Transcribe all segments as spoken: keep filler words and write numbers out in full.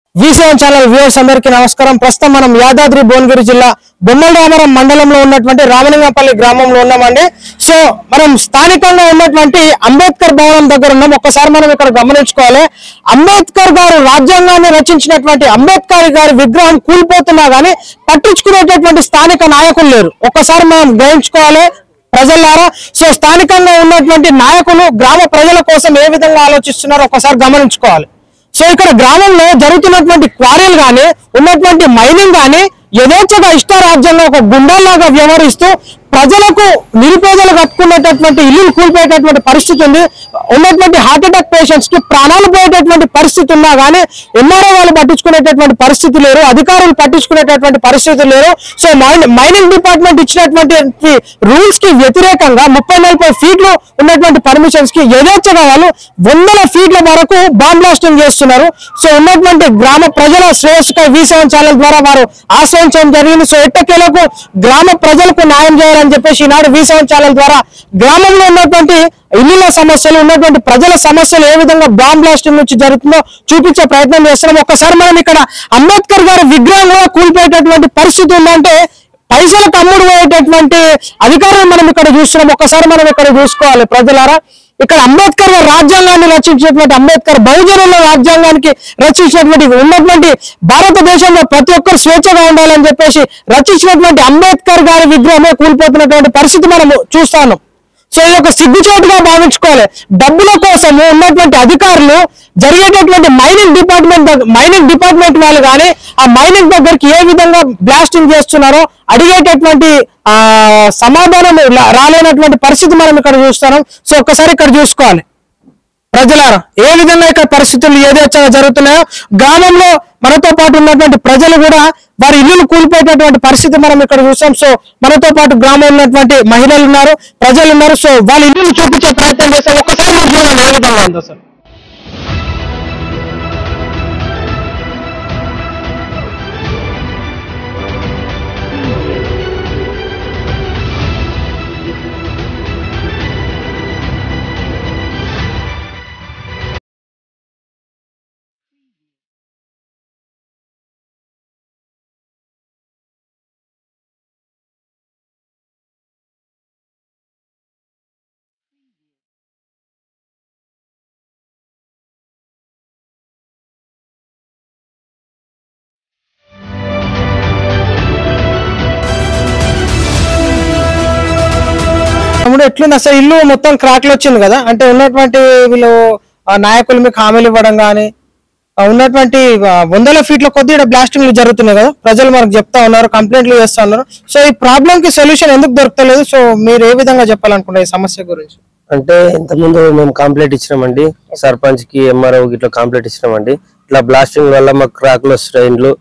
వి seven channel viewers అందరికీ నమస్కారం. ప్రస్తుతం మనం యాదాద్రి భువనగిరి జిల్లా బొమ్మలరామరం మండలంలో ఉన్నటువంటి రామలింగంపల్లి గ్రామంలో ఉన్నామండి. సో మనం స్థానికంగా ఉన్నటువంటి అంబేద్కర్ భవనం దగ్గర ఉన్నాం. ఒక్కసారి మనం ఇక్కడ గమనించుకోవాలి. అంబేద్కర్ గారు రాజ్యాంగాన్ని రచించినటువంటి అంబేద్కర్ గారి విగ్రహం కూలిపోతున్నా గానీ పట్టించుకునేటటువంటి స్థానిక నాయకులు లేరు. ఒక్కసారి మనం గ్రహించుకోవాలి ప్రజలారా. సో స్థానికంగా ఉన్నటువంటి నాయకులు గ్రామ ప్రజల కోసం ఏ విధంగా ఆలోచిస్తున్నారో ఒకసారి గమనించుకోవాలి. సో ఇక్కడ గ్రామంలో జరుగుతున్నటువంటి క్వారీలు కానీ ఉన్నటువంటి మైనింగ్ కానీ యథేచ్ఛగా ఇష్టారాజ్యంగా ఒక గుండాల్లాగా వ్యవహరిస్తూ ప్రజలకు నిరుపేదలు కట్టుకునేటటువంటి ఇల్లు కూలిపోయేటటువంటి పరిస్థితి ఉంది. ఉన్నటువంటి హార్ట్ అటాక్ పేషెంట్స్ కి ప్రాణాలు పోయేటటువంటి పరిస్థితి ఉన్నా కానీ ఎంఆర్ఓ వాళ్ళు పట్టించుకునేటటువంటి పరిస్థితి లేరు, అధికారులు పట్టించుకునేటటువంటి పరిస్థితి లేరు. సో మైనింగ్ డిపార్ట్మెంట్ ఇచ్చినటువంటి రూల్స్ కి వ్యతిరేకంగా ముప్పై నలభై ఫీట్లు ఉన్నటువంటి పర్మిషన్స్ కి యథేచ్ఛగా వాళ్ళు వందల ఫీట్ల వరకు బాంబ్ బ్లాస్టింగ్ చేస్తున్నారు. సో ఉన్నటువంటి గ్రామ ప్రజల శ్రేయస్సుకై వి సెవెన్ ఛానల్ ద్వారా వారు ఆశ్రయించడం జరిగింది. సో ఎట్టకేలకు గ్రామ ప్రజలకు న్యాయం చేయాలని చెప్పేసి ఈనాడు వి సెవెన్ ఛానల్ ద్వారా గ్రామంలో ఉన్నటువంటి ఇల్లుల సమస్యలు ఉన్నటువంటి ప్రజల సమస్యలు ఏ విధంగా బాంబ్ బ్లాస్టింగ్ నుంచి జరుగుతుందో చూపించే ప్రయత్నం చేస్తున్నాం. ఒక్కసారి మనం ఇక్కడ అంబేద్కర్ గారి విగ్రహం కూడా కూలిపోయేటటువంటి పరిస్థితి ఉందంటే పైసలకు అమ్ముడు పోయేటటువంటి అధికారులు మనం ఇక్కడ చూస్తున్నాం. ఒక్కసారి మనం ఇక్కడ చూసుకోవాలి ప్రజలారా. ఇక్కడ అంబేద్కర్ గారు రాజ్యాంగాన్ని రచించినటువంటి అంబేద్కర్ బహుజనుల రాజ్యాంగానికి రచించినటువంటి ఉన్నటువంటి భారతదేశంలో ప్రతి ఒక్కరు స్వేచ్ఛగా ఉండాలని చెప్పేసి రచించినటువంటి అంబేద్కర్ గారి విగ్రహమే కూలిపోతున్నటువంటి పరిస్థితి మనం చూస్తాను. సో ఇది ఒక సిగ్గుచోటుగా భావించుకోవాలి. డబ్బుల కోసం ఉన్నటువంటి అధికారులు జరిగేటటువంటి మైనింగ్ డిపార్ట్మెంట్ మైనింగ్ డిపార్ట్మెంట్ వాళ్ళు కానీ ఆ మైనింగ్ దగ్గరికి ఏ విధంగా బ్లాస్టింగ్ చేస్తున్నారో అడిగేటటువంటి ఆ సమాధానం రాలేనటువంటి పరిస్థితి మనం ఇక్కడ చూస్తాం. సో ఒక్కసారి ఇక్కడ చూసుకోవాలి ప్రజలారా ఏ విధంగా ఇక్కడ పరిస్థితులు ఏదైతే జరుగుతున్నాయో గ్రామంలో మనతో పాటు ఉన్నటువంటి ప్రజలు కూడా వారి ఇల్లులు కూలిపోయేటటువంటి పరిస్థితి మనం ఇక్కడ చూస్తాం. సో మనతో పాటు గ్రామంలో ఉన్నటువంటి మహిళలు ఉన్నారు, ప్రజలు ఉన్నారు. సో వాళ్ళ ఇల్లులు చూపించే ప్రయత్నం చేస్తాం. ఒక్కసారి చూడండి ఏ విధంగా ఉందో సార్. ఎట్లుంది అసలు ఇల్లు మొత్తం క్రాక్లు వచ్చింది కదా, అంటే ఉన్నటువంటి వీళ్ళు నాయకులు మీకు హామీలు ఇవ్వడం కానీ ఉన్నటువంటి వందల ఫీట్ల కొద్ది బ్లాస్టింగ్లు జరుగుతున్నాయి కదా, ప్రజలు మనకు చెప్తా ఉన్నారు, కంప్లైంట్లు చేస్తా ఉన్నారు. సో ఈ ప్రాబ్లం కి సొల్యూషన్ ఎందుకు దొరకలేదు? సో మీరు ఏ విధంగా చెప్పాలనుకుంటే ఈ సమస్య గురించి? అంటే ఇంతకుముందు మేము కంప్లైంట్ ఇచ్చినామండి, సర్పంచ్ కి ఎంఆర్ఓ ఇట్లా కంప్లైంట్ ఇచ్చినామండి. ఇట్లా బ్లాస్టింగ్ వల్ల మాకు క్రాక్లు వస్తున్నాయి ఇండ్లు,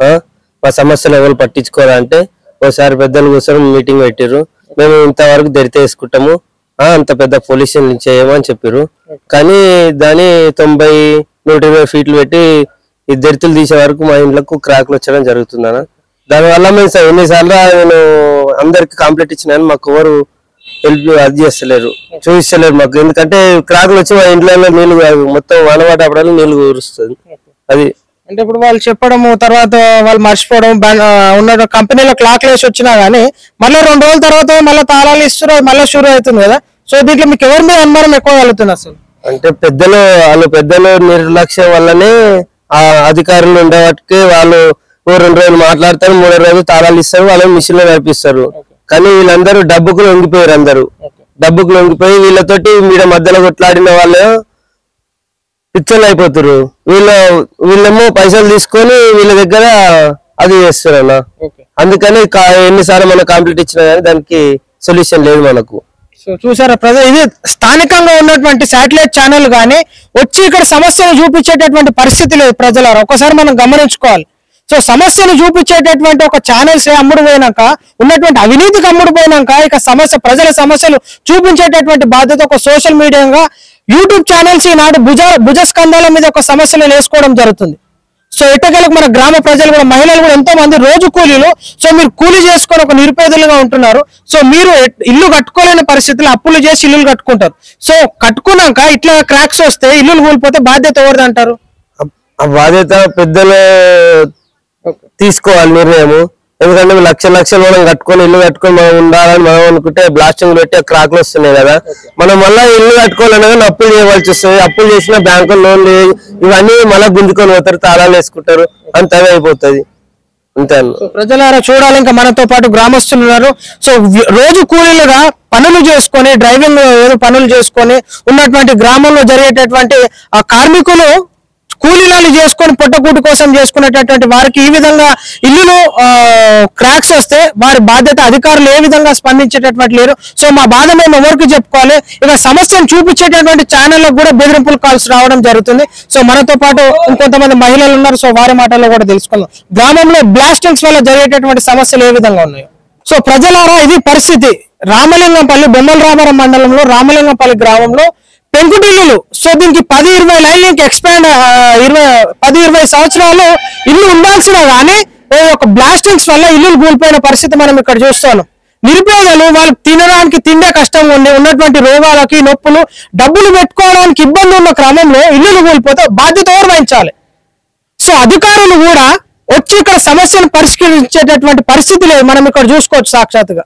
మా సమస్యలు ఎవరు పట్టించుకోవాలంటే ఒకసారి పెద్దలు కూర్చొని మీటింగ్ పెట్టిర్రు. మేము ఇంతవరకు దరిత వేసుకుంటాము, అంత పెద్ద పోలీస్ చేయము అని చెప్పారు. కానీ దాని తొంభై నూట ఇరవై ఫీట్లు పెట్టి ఈ దరితలు తీసే వరకు మా ఇండ్లకు క్రాక్లు వచ్చడం జరుగుతుందన్న. దానివల్ల మేము ఎన్నిసార్లు నేను అందరికి కంప్లైంట్ ఇచ్చినాను, మాకు ఎవరు హెల్ప్ అది చేస్తలేరు, చూపిస్తలేరు మాకు. ఎందుకంటే క్రాక్లు వచ్చి మా ఇంట్లో నీళ్లు మొత్తం వానవాటప్పుడు నీళ్లు కూరుస్తుంది. అది అంటే ఇప్పుడు వాళ్ళు చెప్పడము తర్వాత వాళ్ళు మర్చిపోవడం ఉన్న కంపెనీలో క్లాక్ వేసి వచ్చినా గానీ మళ్ళీ రెండు రోజుల తర్వాత మళ్ళీ తాళాలు ఇస్తున్నారు, మళ్ళీ షూర్ అవుతుంది కదా. సో దీంట్లో మీకు ఎవరి మీద అనుమానం ఎక్కువ కలుగుతుంది అసలు? అంటే పెద్దలు వాళ్ళు పెద్దలు నిర్లక్ష్యం వల్లనే ఆ అధికారులు ఉండేవాటికి వాళ్ళు రెండు రోజులు మాట్లాడతారు, మూడో రోజులు తాళాలు ఇస్తారు, వాళ్ళని మిషన్ లో నడిపిస్తారు. కానీ వీళ్ళందరూ డబ్బుకు లొంగిపోయారు, అందరూ డబ్బుకు లొంగిపోయి వీళ్ళతోటి మీడ మధ్యలో కొట్లాడిన వాళ్ళు పిచ్చర్లు అయిపోతారు. వీళ్ళ వీళ్ళేమో పైసలు తీసుకొని వీళ్ళ దగ్గర అది చేస్తారు అన్న. అందుకని ఎన్నిసార్లు మనం కంప్లీట్ ఇచ్చినా కానీ దానికి సొల్యూషన్ లేదు మనకు. సో చూసారా ప్రజలు, ఇది స్థానికంగా ఉన్నటువంటి శాటిలైట్ ఛానల్ కానీ వచ్చి ఇక్కడ సమస్యను చూపించేటటువంటి పరిస్థితి లేదు ప్రజలారా. ఒకసారి మనం గమనించుకోవాలి. సో సమస్యను చూపించేటటువంటి ఒక ఛానల్స్ అమ్ముడు పోయినాక ఉన్నటువంటి అవినీతికి అమ్ముడు పోయినాక ఇక సమస్య ప్రజల సమస్యలు చూపించేటటువంటి బాధ్యత ఒక సోషల్ మీడియాగా యూట్యూబ్ ఛానల్స్ ఈనాడు భుజ భుజస్కంధాల మీద ఒక సమస్యలను వేసుకోవడం జరుగుతుంది. సో ఎట్టకేలకు మన గ్రామ ప్రజలు కూడా మహిళలు కూడా ఎంతో మంది రోజు కూలీలు. సో మీరు కూలీ చేసుకొని ఒక నిరుపేదలుగా ఉంటున్నారు. సో మీరు ఇల్లు కట్టుకోలేని పరిస్థితుల్లో అప్పులు చేసి ఇల్లు కట్టుకుంటారు. సో కట్టుకున్నాక ఇట్లా క్రాక్స్ వస్తే ఇల్లు కూలిపోతే బాధ్యత ఎవరిది అంటారు? ఆ బాధ్యత పెద్దలు తీసుకోవాలి నిర్ణయం. ఎందుకంటే లక్ష లక్షలు మనం కట్టుకొని ఇల్లు కట్టుకొని మనం ఉండాలని మనం అనుకుంటే బ్లాస్టింగ్ పెట్టి క్రాక్లు వస్తున్నాయి కదా, మనం మళ్ళీ ఇల్లు కట్టుకోవాలన్నా కానీ అప్పులు చేయవలసి వస్తుంది. అప్పులు చేసిన బ్యాంకులు లోన్లు ఇవన్నీ మళ్ళీ గుంజుకొని పోతారు, తాళాలు వేసుకుంటారు, అంత అయిపోతుంది. అంతే. ప్రజలారా చూడాలి, ఇంకా మనతో పాటు గ్రామస్తులు ఉన్నారు. సో రోజు కూలీలుగా పనులు చేసుకొని డ్రైవింగ్ ఏదో పనులు చేసుకొని ఉన్నటువంటి గ్రామంలో జరిగేటటువంటి ఆ కార్మికులు కూలీలు చేసుకొని పొట్టకూటి కోసం చేసుకునేటటువంటి వారికి ఈ విధంగా ఇల్లులు క్రాక్స్ వస్తే వారి బాధ్యత అధికారులు ఏ విధంగా స్పందించేటటువంటి లేరు. సో మా బాధ మేము ఎవరికి చెప్పుకోవాలి. ఇక సమస్యను చూపించేటటువంటి ఛానళ్ళకు కూడా బెదిరింపుల కాల్స్ రావడం జరుగుతుంది. సో మనతో పాటు ఇంకొంతమంది మహిళలు ఉన్నారు. సో వారి మాటల్లో కూడా తెలుసుకుందాం. గ్రామంలో బ్లాస్టింగ్స్ వల్ల జరిగేటటువంటి సమస్యలు ఏ విధంగా ఉన్నాయో. సో ప్రజలారా ఇది పరిస్థితి. రామలింగంపల్లి బొమ్మల రామారం మండలంలో రామలింగంపల్లి గ్రామంలో పెంకుటిల్లులు. సో దీనికి పది ఇరవై లైన్లకి ఎక్స్పాండ్ ఇరవై పది ఇరవై సంవత్సరాలు ఇల్లు ఉండాల్సిన కానీ ఒక బ్లాస్టింగ్స్ వల్ల ఇల్లులు కూలిపోయిన పరిస్థితి మనం ఇక్కడ చూస్తాను. నిరుపేదలు వాళ్ళు తినడానికి తిండే కష్టంగా ఉండి ఉన్నటువంటి రోగాలకి నొప్పులు డబ్బులు పెట్టుకోవడానికి ఇబ్బంది ఉన్న క్రమంలో ఇల్లులు కూలిపోతే బాధ్యత ఎవరు వహించాలి? సో అధికారులు కూడా వచ్చి ఇక్కడ సమస్యను పరిష్కరించేటటువంటి పరిస్థితి లేదు. మనం ఇక్కడ చూసుకోవచ్చు సాక్షాత్తుగా.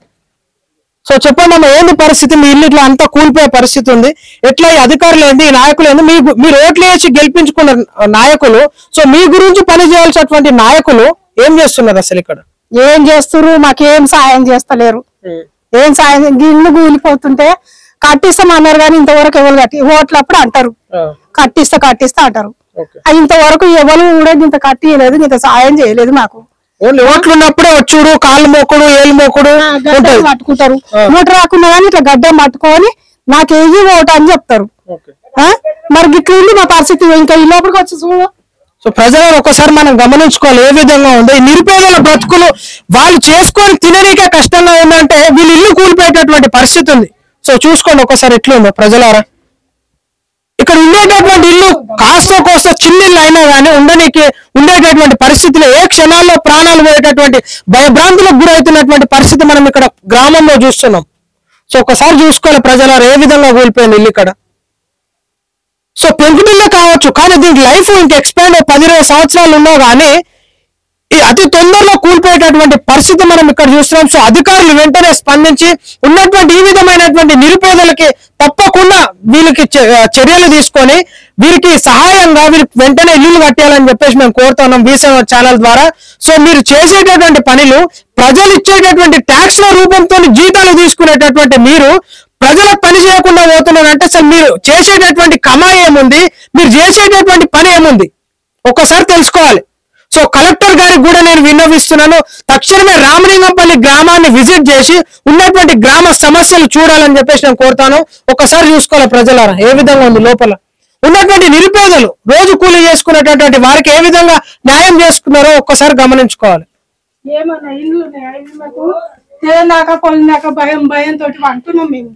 సో చెప్పండి అమ్మ, ఏంది పరిస్థితి? మీ ఇల్లు ఇట్లా అంతా కూలిపోయే పరిస్థితి ఉంది. ఎట్లా ఈ అధికారులు ఏంది, ఈ నాయకులు ఏంది? మీ మీరు ఓట్లు వేసి గెలిపించుకున్న నాయకులు, సో మీ గురించి పని చేయాల్సినటువంటి నాయకులు ఏం చేస్తున్నారు అసలు ఇక్కడ? ఏం చేస్తున్నారు? మాకేం సాయం చేస్తలేరు. ఏం సాయం? ఇల్లు కూలిపోతుంటే కట్టిస్తామన్నారు కానీ ఇంతవరకు ఎవరు కట్టి ఓట్లప్పుడు అంటారు కట్టిస్తా కట్టిస్తా అంటారు. ఇంతవరకు ఎవరు కూడా ఇంత కట్టియలేదు, ఇంత సాయం చేయలేదు. మాకు ఓట్లు ఉన్నప్పుడే వచ్చుడు, కాళ్ళు మోకుడు, ఏళ్ళు మోకుడు పట్టుకుంటారు. ఓటు రాకుండా కానీ ఇట్లా గడ్డం పట్టుకొని నాకు ఏది ఓటు అని చెప్తారు. మరి ఇట్లా ఉంది మా పరిస్థితి. ఇంకా ఈ లోపలికి వచ్చి చూడు. సో ప్రజలు ఒకసారి మనం గమనించుకోవాలి ఏ విధంగా ఉంది. నిరుపేదల బ్రతుకులు వాళ్ళు చేసుకొని తిననీకే కష్టంగా ఉందంటే వీళ్ళు ఇల్లు కూలిపోయేటటువంటి పరిస్థితి ఉంది. సో చూసుకోండి ఒకసారి ఎట్లుందో ప్రజలారా. ఇక్కడ ఉండేటటువంటి ఇల్లు కాస్త కోస్త చిన్న ఇల్లు అయినా కానీ ఉండడానికి ఉండేటటువంటి పరిస్థితిలో ఏ క్షణాల్లో ప్రాణాలు పోయేటటువంటి భయభ్రాంతులకు గురవుతున్నటువంటి పరిస్థితి మనం ఇక్కడ గ్రామంలో చూస్తున్నాం. సో ఒకసారి చూసుకోవాలి ప్రజలారా ఏ విధంగా కూలిపోయింది ఇల్లు ఇక్కడ. సో పెంకుటిల్లే కావచ్చు కానీ దీనికి లైఫ్ ఇంకా ఎక్స్పాండ్ పది ఇరవై సంవత్సరాలు ఉన్నా కానీ ఈ అతి తొందరలో కూలిపోయేటటువంటి పరిస్థితి మనం ఇక్కడ చూస్తున్నాం. సో అధికారులు వెంటనే స్పందించి ఉన్నటువంటి ఈ విధమైనటువంటి నిరుపేదలకి తప్పకుండా వీళ్ళకి చర్యలు తీసుకొని వీరికి సహాయంగా వీరికి వెంటనే ఇల్లు కట్టాలని చెప్పేసి మేము కోరుతున్నాం బీసీఎం ఛానల్ ద్వారా. సో మీరు చేసేటటువంటి పనులు ప్రజలు ఇచ్చేటటువంటి ట్యాక్స్ ల రూపంతో జీతాలు తీసుకునేటటువంటి మీరు ప్రజలకు పని చేయకుండా పోతున్నారంటే అసలు మీరు చేసేటటువంటి కమాయి ఏముంది, మీరు చేసేటటువంటి పని ఏముంది ఒక్కసారి తెలుసుకోవాలి. సో కలెక్టర్ గారికి కూడా నేను విన్నవిస్తున్నాను, తక్షణమే రామలింగంపల్లి గ్రామాన్ని విజిట్ చేసి ఉన్నటువంటి గ్రామ సమస్యలు చూడాలని చెప్పేసి నేను కోరుతాను. ఒక్కసారి చూసుకోవాలి ప్రజలారా ఏ విధంగా ఉంది లోపల ఉన్నటువంటి నిరుపేదలు రోజు కూలీ చేసుకునేటటువంటి వారికి ఏ విధంగా న్యాయం చేసుకున్నారో ఒక్కసారి గమనించుకోవాలి. ఏమన్నా ఇల్లు మాకు తేలాక పొలినాక భయం భయం తోటి అంటున్నాం మేము.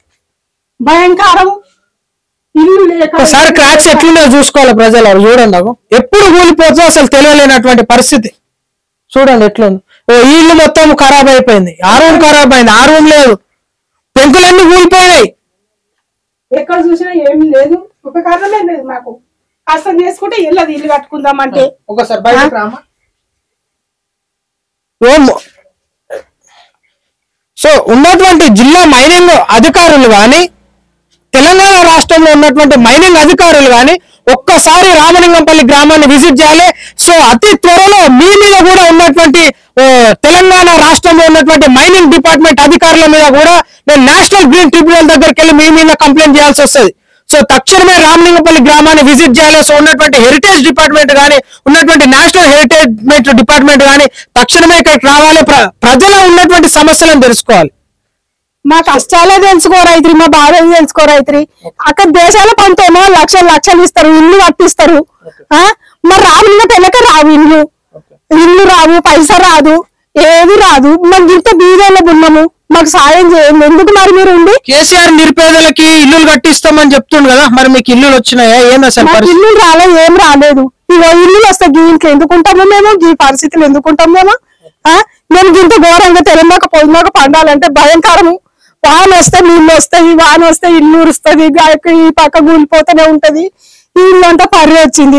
భయంకరం ఇల్లు లేక ఒకసారి క్రాక్స్ ఎట్లున్నాయో చూసుకోవాలి ప్రజలు. చూడండి ఎప్పుడు కూలిపోతుందో అసలు తెలియలేనటువంటి పరిస్థితి. చూడండి ఎట్లుంది. ఓ ఇల్లు మొత్తం ఖరాబ్ అయిపోయింది, ఆ రూమ్ ఖరాబ్ అయింది, ఆ రూమ్ లేదు, పెంకులన్నీ కూలిపోయాయి. ఎక్కడ చూసినా ఏమి లేదు, ఒక కారణమే లేదు. మాకు అసలు చేసుకుంటే ఇల్లు ఇల్లు కట్టుకుందాం అంటే ఒకసారి బయటకు రామా. సో ఉన్నటువంటి జిల్లా మైనింగ్ అధికారులు కానీ తెలంగాణ రాష్ట్రంలో ఉన్నటువంటి మైనింగ్ అధికారులు కానీ ఒక్కసారి రామలింగంపల్లి గ్రామాన్ని విజిట్ చేయాలి. సో అతి త్వరలో మీ మీద కూడా ఉన్నటువంటి తెలంగాణ రాష్ట్రంలో ఉన్నటువంటి మైనింగ్ డిపార్ట్మెంట్ అధికారుల మీద కూడా నేను నేషనల్ గ్రీన్ ట్రిబ్యునల్ దగ్గరికి వెళ్ళి మీ మీద కంప్లైంట్ చేయాల్సి వస్తుంది. సో తక్షణమే రామలింగంపల్లి గ్రామాన్ని విజిట్ చేయాలి. సో ఉన్నటువంటి హెరిటేజ్ డిపార్ట్మెంట్ కానీ ఉన్నటువంటి నేషనల్ హెరిటేజ్ డిపార్ట్మెంట్ కానీ తక్షణమే ఇక్కడికి రావాలి. ప్రజల ఉన్నటువంటి సమస్యలను తెలుసుకోవాలి. మా కష్టాలే తెలుసుకోరైత్రి, మా బాధలు తెలుసుకోరైత్రి. అక్కడ దేశాల పంతేమో లక్షలు లక్షలు ఇస్తారు, ఇల్లు కట్టిస్తారు. ఆ మరి రావు పెళ్ళక రావు ఇల్లు ఇల్లు రావు, పైసా రాదు, ఏది రాదు. మాకు ఇంత బీదలో ఉన్నాము, మాకు సాయం చేయండి. ఎందుకు మరి మీరు ఉండి కేసీఆర్ నిరుపేదలకి ఇల్లు కట్టిస్తామని చెప్తుండు కదా, మరి మీకు ఇల్లు వచ్చినాయా? ఏంది అసలు ఇల్లు రాలే, ఏం రాలేదు. ఇగో ఇల్లు వస్తాయి, ఇంట్లో ఎందుకుంటాము మేము, ఈ పరిస్థితులు ఎందుకుంటాం మేము? ఆ మేము ఇంత ఘోరంగా తెలంగాణ పోయినాక పండాలంటే భయంకరము. వాన వస్తే నీళ్ళు వస్తాయి, వాన వస్తే ఇల్లు ఉరుస్తుంది, ఈ పక్క కూలిపోతూనే ఉంటది. ఈ ఇల్లు అంతా పర్రి వచ్చింది.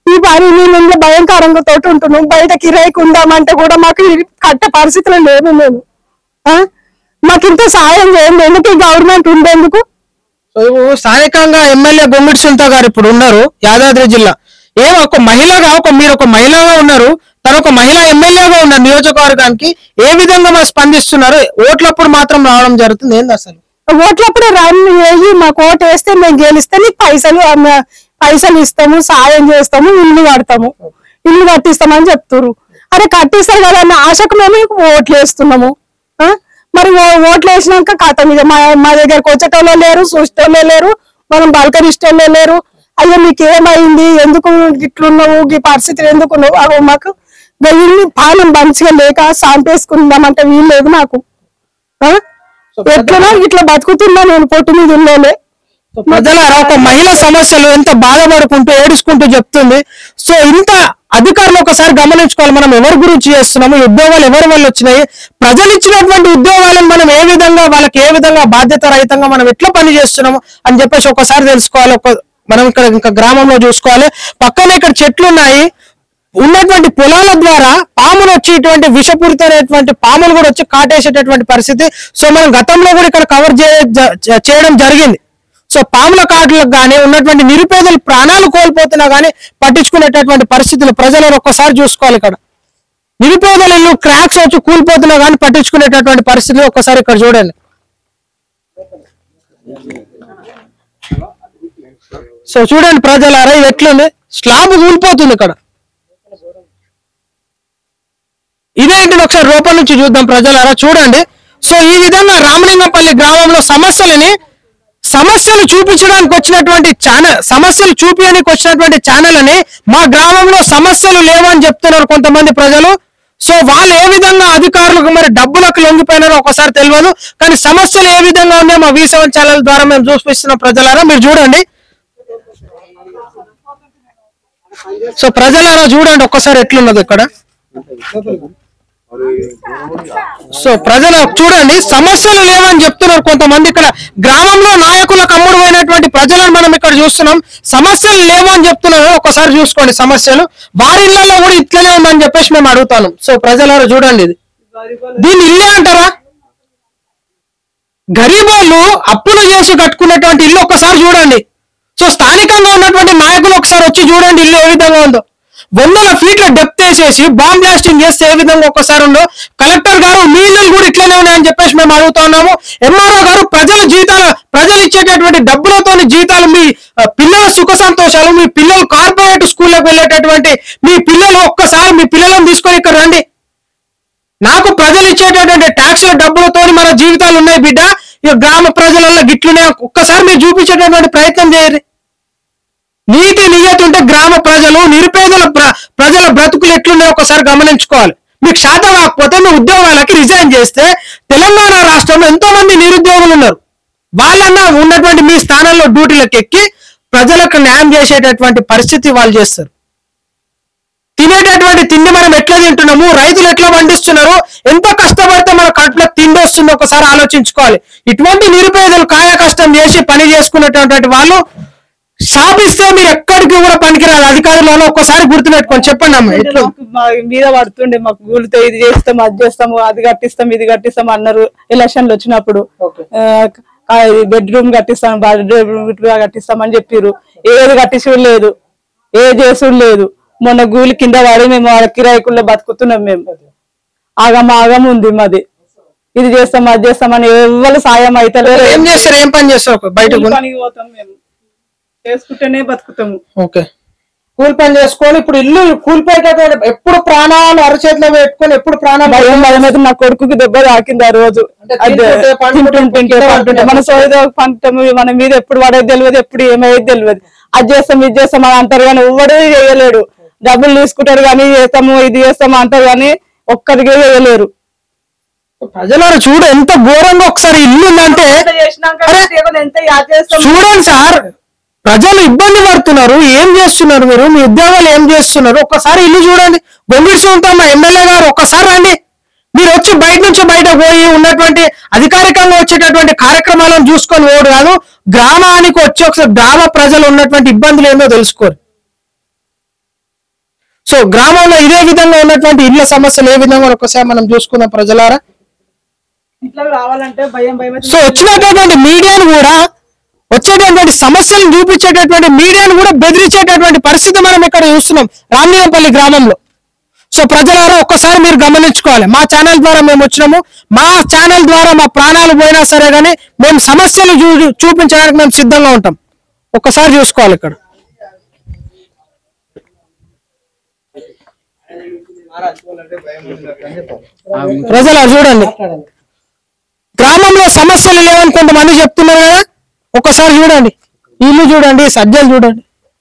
ఈ పని మేము భయంకరంగా తోటి ఉంటున్నాం. బయట కిరాయికి ఉందామంటే కూడా మాకు కట్టే పరిస్థితులు లేవు. మేము మాకు ఇంత సాయం చేయండి. ఎందుకు ఈ గవర్నమెంట్ ఉండేందుకు? స్థానికంగా ఎమ్మెల్యే గొంగిడి సునీత గారు ఇప్పుడు ఉన్నారు యాదాద్రి జిల్లా. ఏం ఒక మహిళగా ఒక మీరు ఒక మహిళగా ఉన్నారు, తను ఒక మహిళా ఎమ్మెల్యేగా ఉన్న నియోజకవర్గానికి ఏ విధంగా మరి స్పందిస్తున్నారు? ఓట్లప్పుడు మాత్రం రావడం జరుగుతుంది ఏంది అసలు? ఓట్లప్పుడు రాయి మాకు ఓటు వేస్తే మేము గెలిస్తే నీకు పైసలు పైసలు ఇస్తాము, సాయం చేస్తాము, ఇల్లు కడతాము, ఇల్లు కట్టిస్తామని చెప్తారు. అరే కట్టిస్తారు కదా అన్న ఆశకు మేము ఓట్లు వేస్తున్నాము. మరి ఓట్లు వేసినాక కథ మీద మా మా దగ్గరకు వచ్చేటోళ్ళో లేరు, చూసేటోళ్ళో లేరు, మనం బలకరిష్టోళ్ళో లేరు. అయ్యో నీకు ఏమైంది, ఎందుకు ఇట్లున్నావు, ఈ పరిస్థితులు ఎందుకున్నావు? అవి మాకు ఇల్లు పాలన మంచిగా లేక సాంపేసుకుందామంటే వీలు లేదు నాకు. ఎట్లనో ఇట్లా బతుకుతున్నా నేను పొట్టు మీద ఉండలే. ప్రజలారా ఒక మహిళ సమస్యలు ఎంత బాధపడుకుంటూ ఏడుచుకుంటూ చెప్తుంది. సో ఇంత అధికారులు ఒకసారి గమనించుకోవాలి, మనం ఎవరి గురించి చేస్తున్నాము, ఉద్యోగాలు ఎవరి వల్ల వచ్చినాయి, ప్రజలు ఇచ్చినటువంటి ఉద్యోగాలను మనం ఏ విధంగా వాళ్ళకి ఏ విధంగా బాధ్యత రహితంగా మనం ఎట్లా పని చేస్తున్నాము అని చెప్పేసి ఒకసారి తెలుసుకోవాలి. ఒక మనం ఇక్కడ ఇంకా గ్రామంలో చూసుకోవాలి. పక్కనే ఇక్కడ చెట్లు ఉన్నాయి, ఉన్నటువంటి పొలాల ద్వారా పాములు వచ్చి ఇటువంటి విషపూరితమైనటువంటి పాములు కూడా వచ్చి కాటేసేటటువంటి పరిస్థితి. సో మనం గతంలో కూడా ఇక్కడ కవర్ చేయడం జరిగింది. సో పాముల కాటులకు కానీ ఉన్నటువంటి నిరుపేదలు ప్రాణాలు కోల్పోతున్నా కానీ పట్టించుకునేటటువంటి పరిస్థితులు ప్రజలను ఒక్కసారి చూసుకోవాలి. ఇక్కడ నిరుపేదల ఇల్లు క్రాక్స్ వచ్చి కూలిపోతున్నా కానీ పట్టించుకునేటటువంటి పరిస్థితులు ఒక్కసారి ఇక్కడ చూడండి. సో చూడండి ప్రజలారా, ఇది ఎట్లుంది, స్లాబ్ కూలిపోతుంది ఇక్కడ. ఇదేంటి ఒకసారి రూపం నుంచి చూద్దాం ప్రజలారా, చూడండి. సో ఈ విధంగా రామలింగంపల్లి గ్రామంలో సమస్యలని సమస్యలు చూపించడానికి వచ్చినటువంటి ఛానల్ సమస్యలు చూపించడానికి వచ్చినటువంటి ఛానల్ అని మా గ్రామంలో సమస్యలు లేవని చెప్తున్నారు కొంతమంది ప్రజలు. సో వాళ్ళు ఏ విధంగా అధికారులకు మరి డబ్బులకు లొంగిపోయినారో ఒకసారి తెలియదు, కానీ సమస్యలు ఏ విధంగా ఉన్నాయో మా వి సెవెన్ ఛానల్ ద్వారా మేము చూపిస్తున్నాం ప్రజలారా, మీరు చూడండి. సో ప్రజలారా చూడండి ఒక్కసారి ఎట్లున్నది ఇక్కడ. సో ప్రజలు చూడండి, సమస్యలు లేవని చెప్తున్నారు కొంతమంది. ఇక్కడ గ్రామంలో నాయకులకు అమ్ముడు పోయినటువంటి ప్రజలను మనం ఇక్కడ చూస్తున్నాం. సమస్యలు లేవని చెప్తున్నారు, ఒకసారి చూసుకోండి సమస్యలు. వారి ఇళ్లలో కూడా ఇట్లనే ఉందని చెప్పేసి మేము అడుగుతాను. సో ప్రజలారా చూడండి, ఇది దీన్ని ఇల్లే అంటారా? గరీబోళ్ళు అప్పులు చేసి కట్టుకున్నటువంటి ఇల్లు ఒక్కసారి చూడండి. సో స్థానికంగా ఉన్నటువంటి నాయకులు ఒకసారి వచ్చి చూడండి ఇల్లు ఏ విధంగా ఉందో. వందల ఫీట్ల డెప్త్ వేసేసి బాంబ్ బ్లాస్టింగ్ చేస్తే ఏ విధంగా ఒక్కసారి ఉందో. కలెక్టర్ గారు మీ ఇల్లు కూడా ఇట్లనే ఉన్నాయని చెప్పేసి మేము అడుగుతా ఉన్నాము. ఎంఆర్ఓ గారు ప్రజల జీతాలు ప్రజలు ఇచ్చేటటువంటి డబ్బులతో జీతాలు, మీ పిల్లల సుఖ సంతోషాలు, మీ పిల్లలు కార్పొరేట్ స్కూల్లోకి వెళ్ళేటటువంటి మీ పిల్లలు ఒక్కసారి మీ పిల్లలను తీసుకొని ఇక్కడ రండి. నాకు ప్రజలు ఇచ్చేటటువంటి ట్యాక్స్ల డబ్బులతో మన జీవితాలు ఉన్నాయి బిడ్డ, ఇక గ్రామ ప్రజలలో గిట్లునే ఒక్కసారి మీరు చూపించేటటువంటి ప్రయత్నం చేయరు. నీతి నియతి ఉంటే గ్రామ ప్రజలు నిరుపేదల ప్రజల బ్రతుకులు ఎట్లున్నాయో ఒకసారి గమనించుకోవాలి. మీకు శాతం కాకపోతే మీ ఉద్యోగాలకి రిజైన్ చేస్తే తెలంగాణ రాష్ట్రంలో ఎంతో మంది నిరుద్యోగులు ఉన్నారు. వాళ్ళన్నా ఉన్నటువంటి మీ స్థానంలో డ్యూటీలకు ఎక్కి ప్రజలకు న్యాయం చేసేటటువంటి పరిస్థితి వాళ్ళు చేస్తారు. తినేటటువంటి తిండి మనం ఎట్లా తింటున్నాము, రైతులు ఎట్లా పండిస్తున్నారు, ఎంత కష్టపడితే మన కడుపులో తిండి వస్తుందో ఒకసారి ఆలోచించుకోవాలి. ఇటువంటి నిరుపేదలు కాయ కష్టం చేసి పని చేసుకున్నటువంటి వాళ్ళు శాపిస్తే మీరు ఎక్కడికి కూడా పనికిరాలి. అధికారులలో ఒక్కసారి గుర్తుపెట్టుకొని చెప్పండి అమ్మ. ఎట్లా మీద పడుతుండే మాకు గూలితో ఇది చేస్తాం, అది చేస్తాము, అది కట్టిస్తాం, ఇది కట్టిస్తాం అన్నారు ఎలక్షన్లు వచ్చినప్పుడు. బెడ్రూమ్ కట్టిస్తాం, బెడ్రూమ్ కట్టిస్తాం అని చెప్పారు. ఏది కట్టించుడు లేదు, ఏ చేసుడు లేదు. మొన్న గూలి కింద పడి మేము కిరాయికుల్లో బతుకుతున్నాం. మేము ఆగం ఆగం ఉంది మాది. ఇది చేస్తాం, అది చేస్తామని ఎవరు సాయం అయితే ఏం చేస్తారు, ఏం పని చేస్తారు, బయట పనికి పోతాం, మేము చేసుకుంటేనే బతుకుతాము. ఓకే, కూలి పని చేసుకొని ఇప్పుడు ఇల్లు కూలిపోయేటటువంటి ఎప్పుడు ప్రాణాలు అరచేతిలో పెట్టుకొని ఎప్పుడు ప్రాణాలు భయం భయం అయితే నా కొడుకుకి దెబ్బ తాకింది ఆ రోజు. మన సోదో పంటము మన మీద ఎప్పుడు పడేది తెలియదు, ఎప్పుడు ఏమయ్యేది తెలియదు. అది చేస్తాం, ఇది చేస్తాం అని అంటారు కానీ ఎవ్వడే చేయలేడు. డబ్బులు తీసుకుంటారు కానీ చేస్తాము, ఇది చేస్తాము అంటారు కానీ ఒక్కరికే చేయలేరు. ప్రజలారు చూడు ఎంత ఘోరంగా ఒకసారి ఇల్లు ఉందంటే చూడండి సార్, ప్రజలు ఇబ్బంది పడుతున్నారు. ఏం చేస్తున్నారు మీరు, మీ ఉద్యోగాలు ఏం చేస్తున్నారు, ఒక్కసారి ఇల్లు చూడండి. గొంగిడిసి ఉంటాం మా ఎమ్మెల్యే గారు, ఒక్కసారి రండి. మీరు వచ్చి బయట నుంచి బయట పోయి ఉన్నటువంటి అధికారికంగా వచ్చేటటువంటి కార్యక్రమాలను చూసుకొని ఓడు కాదు, గ్రామానికి వచ్చి ఒకసారి గ్రామ ప్రజలు ఉన్నటువంటి ఇబ్బందులు ఏందో తెలుసుకోరు. సో గ్రామంలో ఇదే విధంగా ఉన్నటువంటి ఇళ్ల సమస్యలు ఏ విధంగా ఒకసారి మనం చూసుకుందాం ప్రజలారా. ఇట్లా రావాలంటే భయం భయం సో వచ్చినటువంటి మీడియాను కూడా వచ్చేటటువంటి సమస్యలను చూపించేటటువంటి మీడియాను కూడా బెదిరించేటటువంటి పరిస్థితి మనం ఇక్కడ చూస్తున్నాం రామలింగంపల్లి గ్రామంలో. సో ప్రజలారా ఒక్కసారి మీరు గమనించుకోవాలి. మా ఛానల్ ద్వారా మేము వచ్చినాము, మా ఛానల్ ద్వారా మా ప్రాణాలు పోయినా సరే కానీ మేము సమస్యలు చూ చూపించడానికి మేము సిద్ధంగా ఉంటాం. ఒక్కసారి చూసుకోవాలి ఇక్కడ. ప్రజలు చూడండి, గ్రామంలో సమస్యలు లేవని కొంతమంది చెప్తున్నారు కదా, ఒక్కసారి చూడండి. ఇల్లు చూడండి, సజ్జలు చూడండి,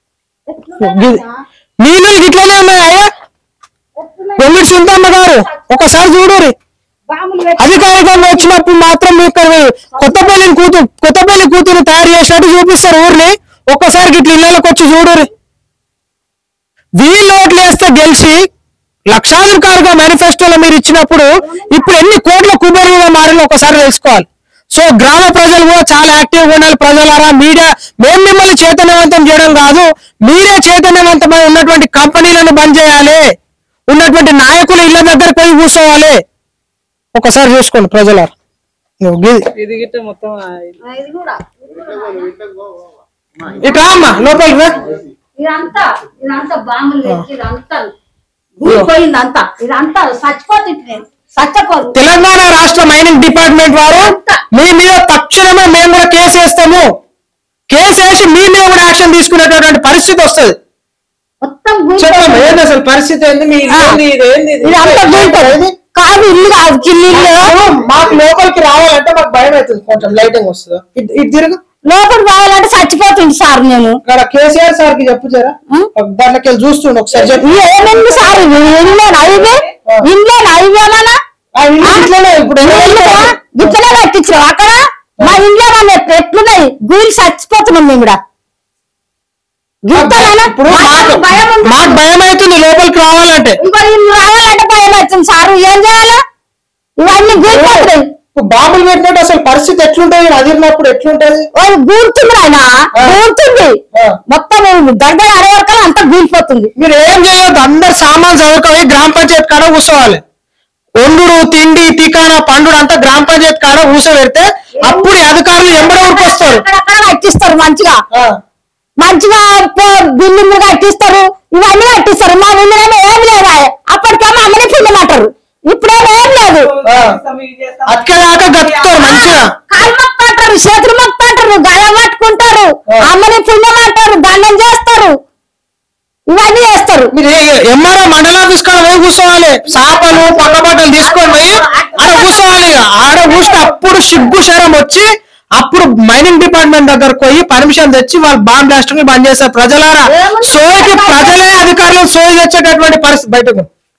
నీళ్ళు ఇట్లనే ఉన్నాయా? గొంగిడి సుందమ్మ గారు ఒకసారి చూడరు. అధికారికంగా వచ్చినప్పుడు మాత్రం మీకు కొత్తపల్లి కూతురు కొత్తపల్లి కూతురు తయారు చేసినట్టు చూపిస్తారు ఊరిని. ఒక్కసారి ఇట్లా ఇళ్ళకి వచ్చి చూడరు. వీళ్ళు ఓట్లు వేస్తే గెలిచి లక్షాధికారిగా మేనిఫెస్టోలో మీరు ఇచ్చినప్పుడు ఇప్పుడు ఎన్ని కోట్ల కుబేరుగా మారిన ఒకసారి తెలుసుకోవాలి. సో గ్రామ ప్రజలు కూడా చాలా యాక్టివ్గా ఉండాలి. ప్రజలారా, మీడియా మేము మిమ్మల్ని చైతన్యవంతం చేయడం కాదు, మీరే చైతన్యవంతమై ఉన్నటువంటి కంపెనీలను బంద్ చేయాలి, ఉన్నటువంటి నాయకులు ఇళ్ల దగ్గర పోయి కూర్చోవాలి. ఒకసారి చూసుకోండి ప్రజలారా. ఇది గిట్ట మొత్తం ఇట్లా అమ్మా లోపలికి రా. ఇదంతా ఇదంతా బాంబులు పెట్టి ఇదంతా ఊరిపోయిందంతా, ఇదంతా చచ్చిపోతుంది. నేను చచ్చిపోదు. తెలంగాణ రాష్ట్ర మైనింగ్ డిపార్ట్మెంట్ వారు మీ మీద తక్షణమే మేము కూడా కేసు వేస్తాము, కేసు వేసి మీ మీద కూడా యాక్షన్ తీసుకునేటటువంటి పరిస్థితి వస్తుంది. మొత్తం చెప్పమ్మా ఏంది అసలు పరిస్థితి ఏంది? మీ ఇల్లు ఏంది? ఇది ఏంది? ఇది ఇదంతా గూలిపోయింది. కాదు ఇల్లు కాదు, కిల్లు. మాకు లోపలికి రావాలంటే మాకు భయం అవుతుంది, కొంచెం లైటింగ్ వస్తుంది. ఇటు తిరుగు. లోపల రావాలంటే చచ్చిపోతుంది సార్. నేను ఇక్కడ కేసీఆర్ సార్ కి చెప్పు జరా, దాంట్లోకి వెళ్ళి చూస్తుండు ఒకసారి చెప్పు. ఏమైంది సార్? ఇల్లేనా ఇవే? ఇల్లేనా ఇవేమన్నా? ఇట్లనే ఇప్పుడు ఇట్లనే కట్టించాం అక్కడ. మా ఇంట్లో మనం ఎట్లున్నాయి గూలి చచ్చిపోతున్నాం మేము కూడా. ఇప్పుడు మాకు మాకు భయం అవుతుంది లోపలికి రావాలంటే. ఇంకో ఇల్లు రావాలంటే భయం అవుతుంది సార్. ఏం చేయాలా? ఇవన్నీ గూలిపోతున్నాయి. బాంబులు పెట్టినట్టు అసలు పరిస్థితి ఎట్లుంటది? అదిరినప్పుడు ఎట్లుంటది? గూరుతుంది ఆయన, గూరుతుంది మొత్తం. దగ్గర అరే వరకు అంతా గూలిపోతుంది. మీరు ఏం చేయవద్దు, అందరు సామాన్ చదువుకొని గ్రామ పంచాయతీ కాడ కూర్చోవాలి. వండుడు, తిండి, తికానా, పండుడు అంతా గ్రామ పంచాయతీ కాడ కూర్చోబెడితే అప్పుడు అధికారులు ఎంబడ ఊరికి వస్తారు. అక్కడక్కడ కట్టిస్తారు మంచిగా, మంచిగా బిల్డింగ్ కట్టిస్తారు, ఇవన్నీ కట్టిస్తారు. మా ఊళ్ళో ఏం లేదా? అప్పటికేమో అమ్మని పిల్లమంటారు, ఇప్పుడేమో ఏం లేదు. అక్కదాకా గట్టుతారు మంచిగా. కాలు మొక్కంటారు, చేతులు మొక్కంటారు, గల పట్టుకుంటారు, అమ్మని పుణ్యమంటారు, దండం చేస్తారు, ఇవన్నీ చేస్తారు. మీరు ఎంఆర్ఓ మండల ఆఫీస్ కాడ పోయి కూర్చోవాలి. చేపలు పక్క బట్టలు తీసుకొని పోయి ఆడ కూర్చోవాలి. ఆడ కూర్చుంటే అప్పుడు సిగ్గు శరం వచ్చి అప్పుడు మైనింగ్ డిపార్ట్మెంట్ దగ్గరకు పోయి పర్మిషన్ తెచ్చి వాళ్ళు బాంబ్ బ్లాస్టింగ్ బంద్ చేస్తారు. ప్రజలారా, సోకి ప్రజలే అధికారులు సోయి తెచ్చేటటువంటి పరిస్థితి. బయటకు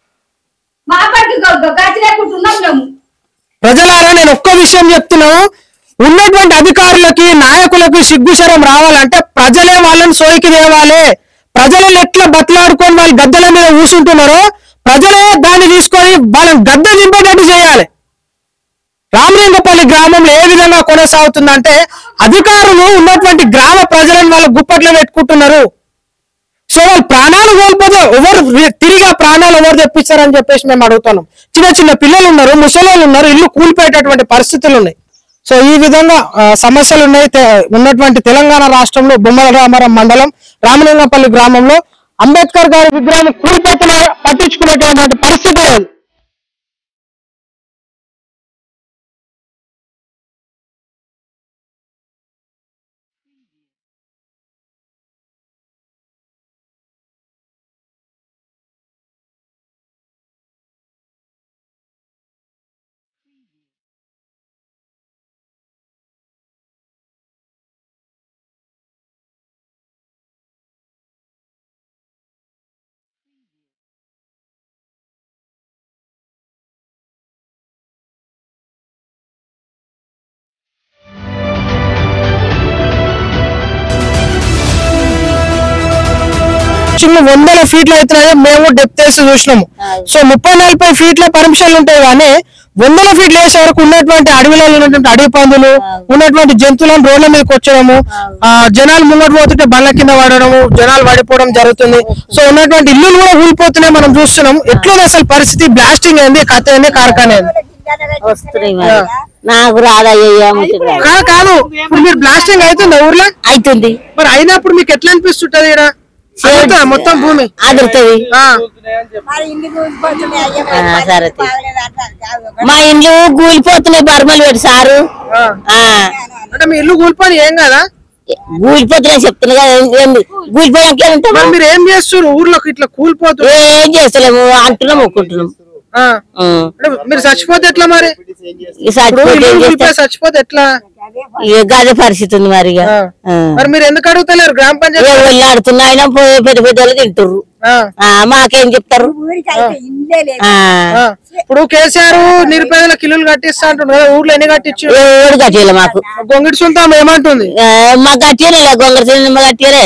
ప్రజలారా, నేను ఒక్క విషయం చెప్తున్నాను, ఉన్నటువంటి అధికారులకి నాయకులకి సిగ్గుశరం రావాలంటే ప్రజలే వాళ్ళని సోయికి తేవాలి. ప్రజలు ఎట్లా బతలాడుకొని వాళ్ళు గద్దెల మీద కూర్చుంటున్నారో ప్రజలే దాన్ని తీసుకొని వాళ్ళని గద్దె దింపేటట్టు చేయాలి. రామలింగపల్లి గ్రామంలో ఏ విధంగా కొనసాగుతుందంటే అధికారులు ఉన్నటువంటి గ్రామ ప్రజలను వాళ్ళ గుప్పట్లో పెట్టుకుంటున్నారు. సో వాళ్ళు ప్రాణాలు కోల్పోతే ఎవరు తిరిగి ప్రాణాలు ఎవరు తెప్పిస్తారని చెప్పేసి మేము అడుగుతున్నాం. చిన్న చిన్న పిల్లలు ఉన్నారు, ముసలోళ్ళు ఉన్నారు, ఇల్లు కూలిపోయేటటువంటి పరిస్థితులు ఉన్నాయి. సో ఈ విధంగా సమస్యలు ఉన్నాయి ఉన్నటువంటి తెలంగాణ రాష్ట్రంలో బొమ్మల రామారం మండలం రామలింగపల్లి గ్రామంలో అంబేద్కర్ గారి విగ్రహాన్ని కూలిపోతున్న పట్టించుకునేటువంటి పరిస్థితి లేదు. చిన్న వందల ఫీట్లు అవుతున్నాయి. మేము డెప్త్ వేసి చూసినాము. సో ముప్పై నలభై ఫీట్ల పర్మిషన్లు ఉంటాయి కానీ వందల ఫీట్లు వేసే వరకు ఉన్నటువంటి అడవిలో ఉన్నటువంటి అడవి పందులు ఉన్నటువంటి జంతువులను రోడ్ల మీదకి వచ్చడము, ఆ జనాలు ముంగట పోతుంటే బండ్ల కింద పడడము, జనాలు పడిపోవడం జరుగుతుంది. సో ఉన్నటువంటి ఇల్లులు కూడా ఊలిపోతున్నాయి మనం చూస్తున్నాం. ఎట్లుంది అసలు పరిస్థితి? బ్లాస్టింగ్ ఏంది, కథ ఏంది, కార్ఖానా ఏంది? నాకు రాదయ్యా కాదు కాదు ఇప్పుడు మీరు బ్లాస్టింగ్ అవుతుంది ఊర్లో అవుతుంది. మరి అయినప్పుడు మీకు ఎట్లా అనిపిస్తుంటది? ఈడ అదురుతుందా మొత్తం భూమి? అదురుతుంది. సరే మా ఇండ్లు కూలిపోతున్నాయి బర్మలు పెట్టి సారు. అంటే మీ ఇల్లు కూలిపోయి ఏం కదా? కూలిపోతున్నాయి చెప్తున్నా కదా, కూలిపోయాక మరి మీరు ఏం చేస్తారు ఊర్లోకి ఇట్లా కూలిపోతుంది? ఏం చేస్తలేము, అంటున్నాం ఒక్కుంటున్నాం. మీరు చచ్చిపోతే ఎట్లా మరి? చచ్చిపోతే ఎట్లా? గదే పరిస్థితి ఉంది మరి. మరి మీరు ఎందుకు అడుగుతలేరు గ్రామ పంచాయతీ? వెళ్ళి ఆడుతున్నా అయినా పెద్ద పెద్ద వాళ్ళు తింటారు, మాకేం చెప్తారు? ఇప్పుడు కేసీఆర్ నిరుపేదలకు ఇల్లులు కట్టిస్తా అంటున్నారు కదా, ఊర్లో ఎన్ని కట్టించు? ఏడు కట్టియలే మాకు. గొంగిడి సుల్తాన్ ఏమంటుంది? మాకు కట్టియలే, గొంగడి కట్టియలే,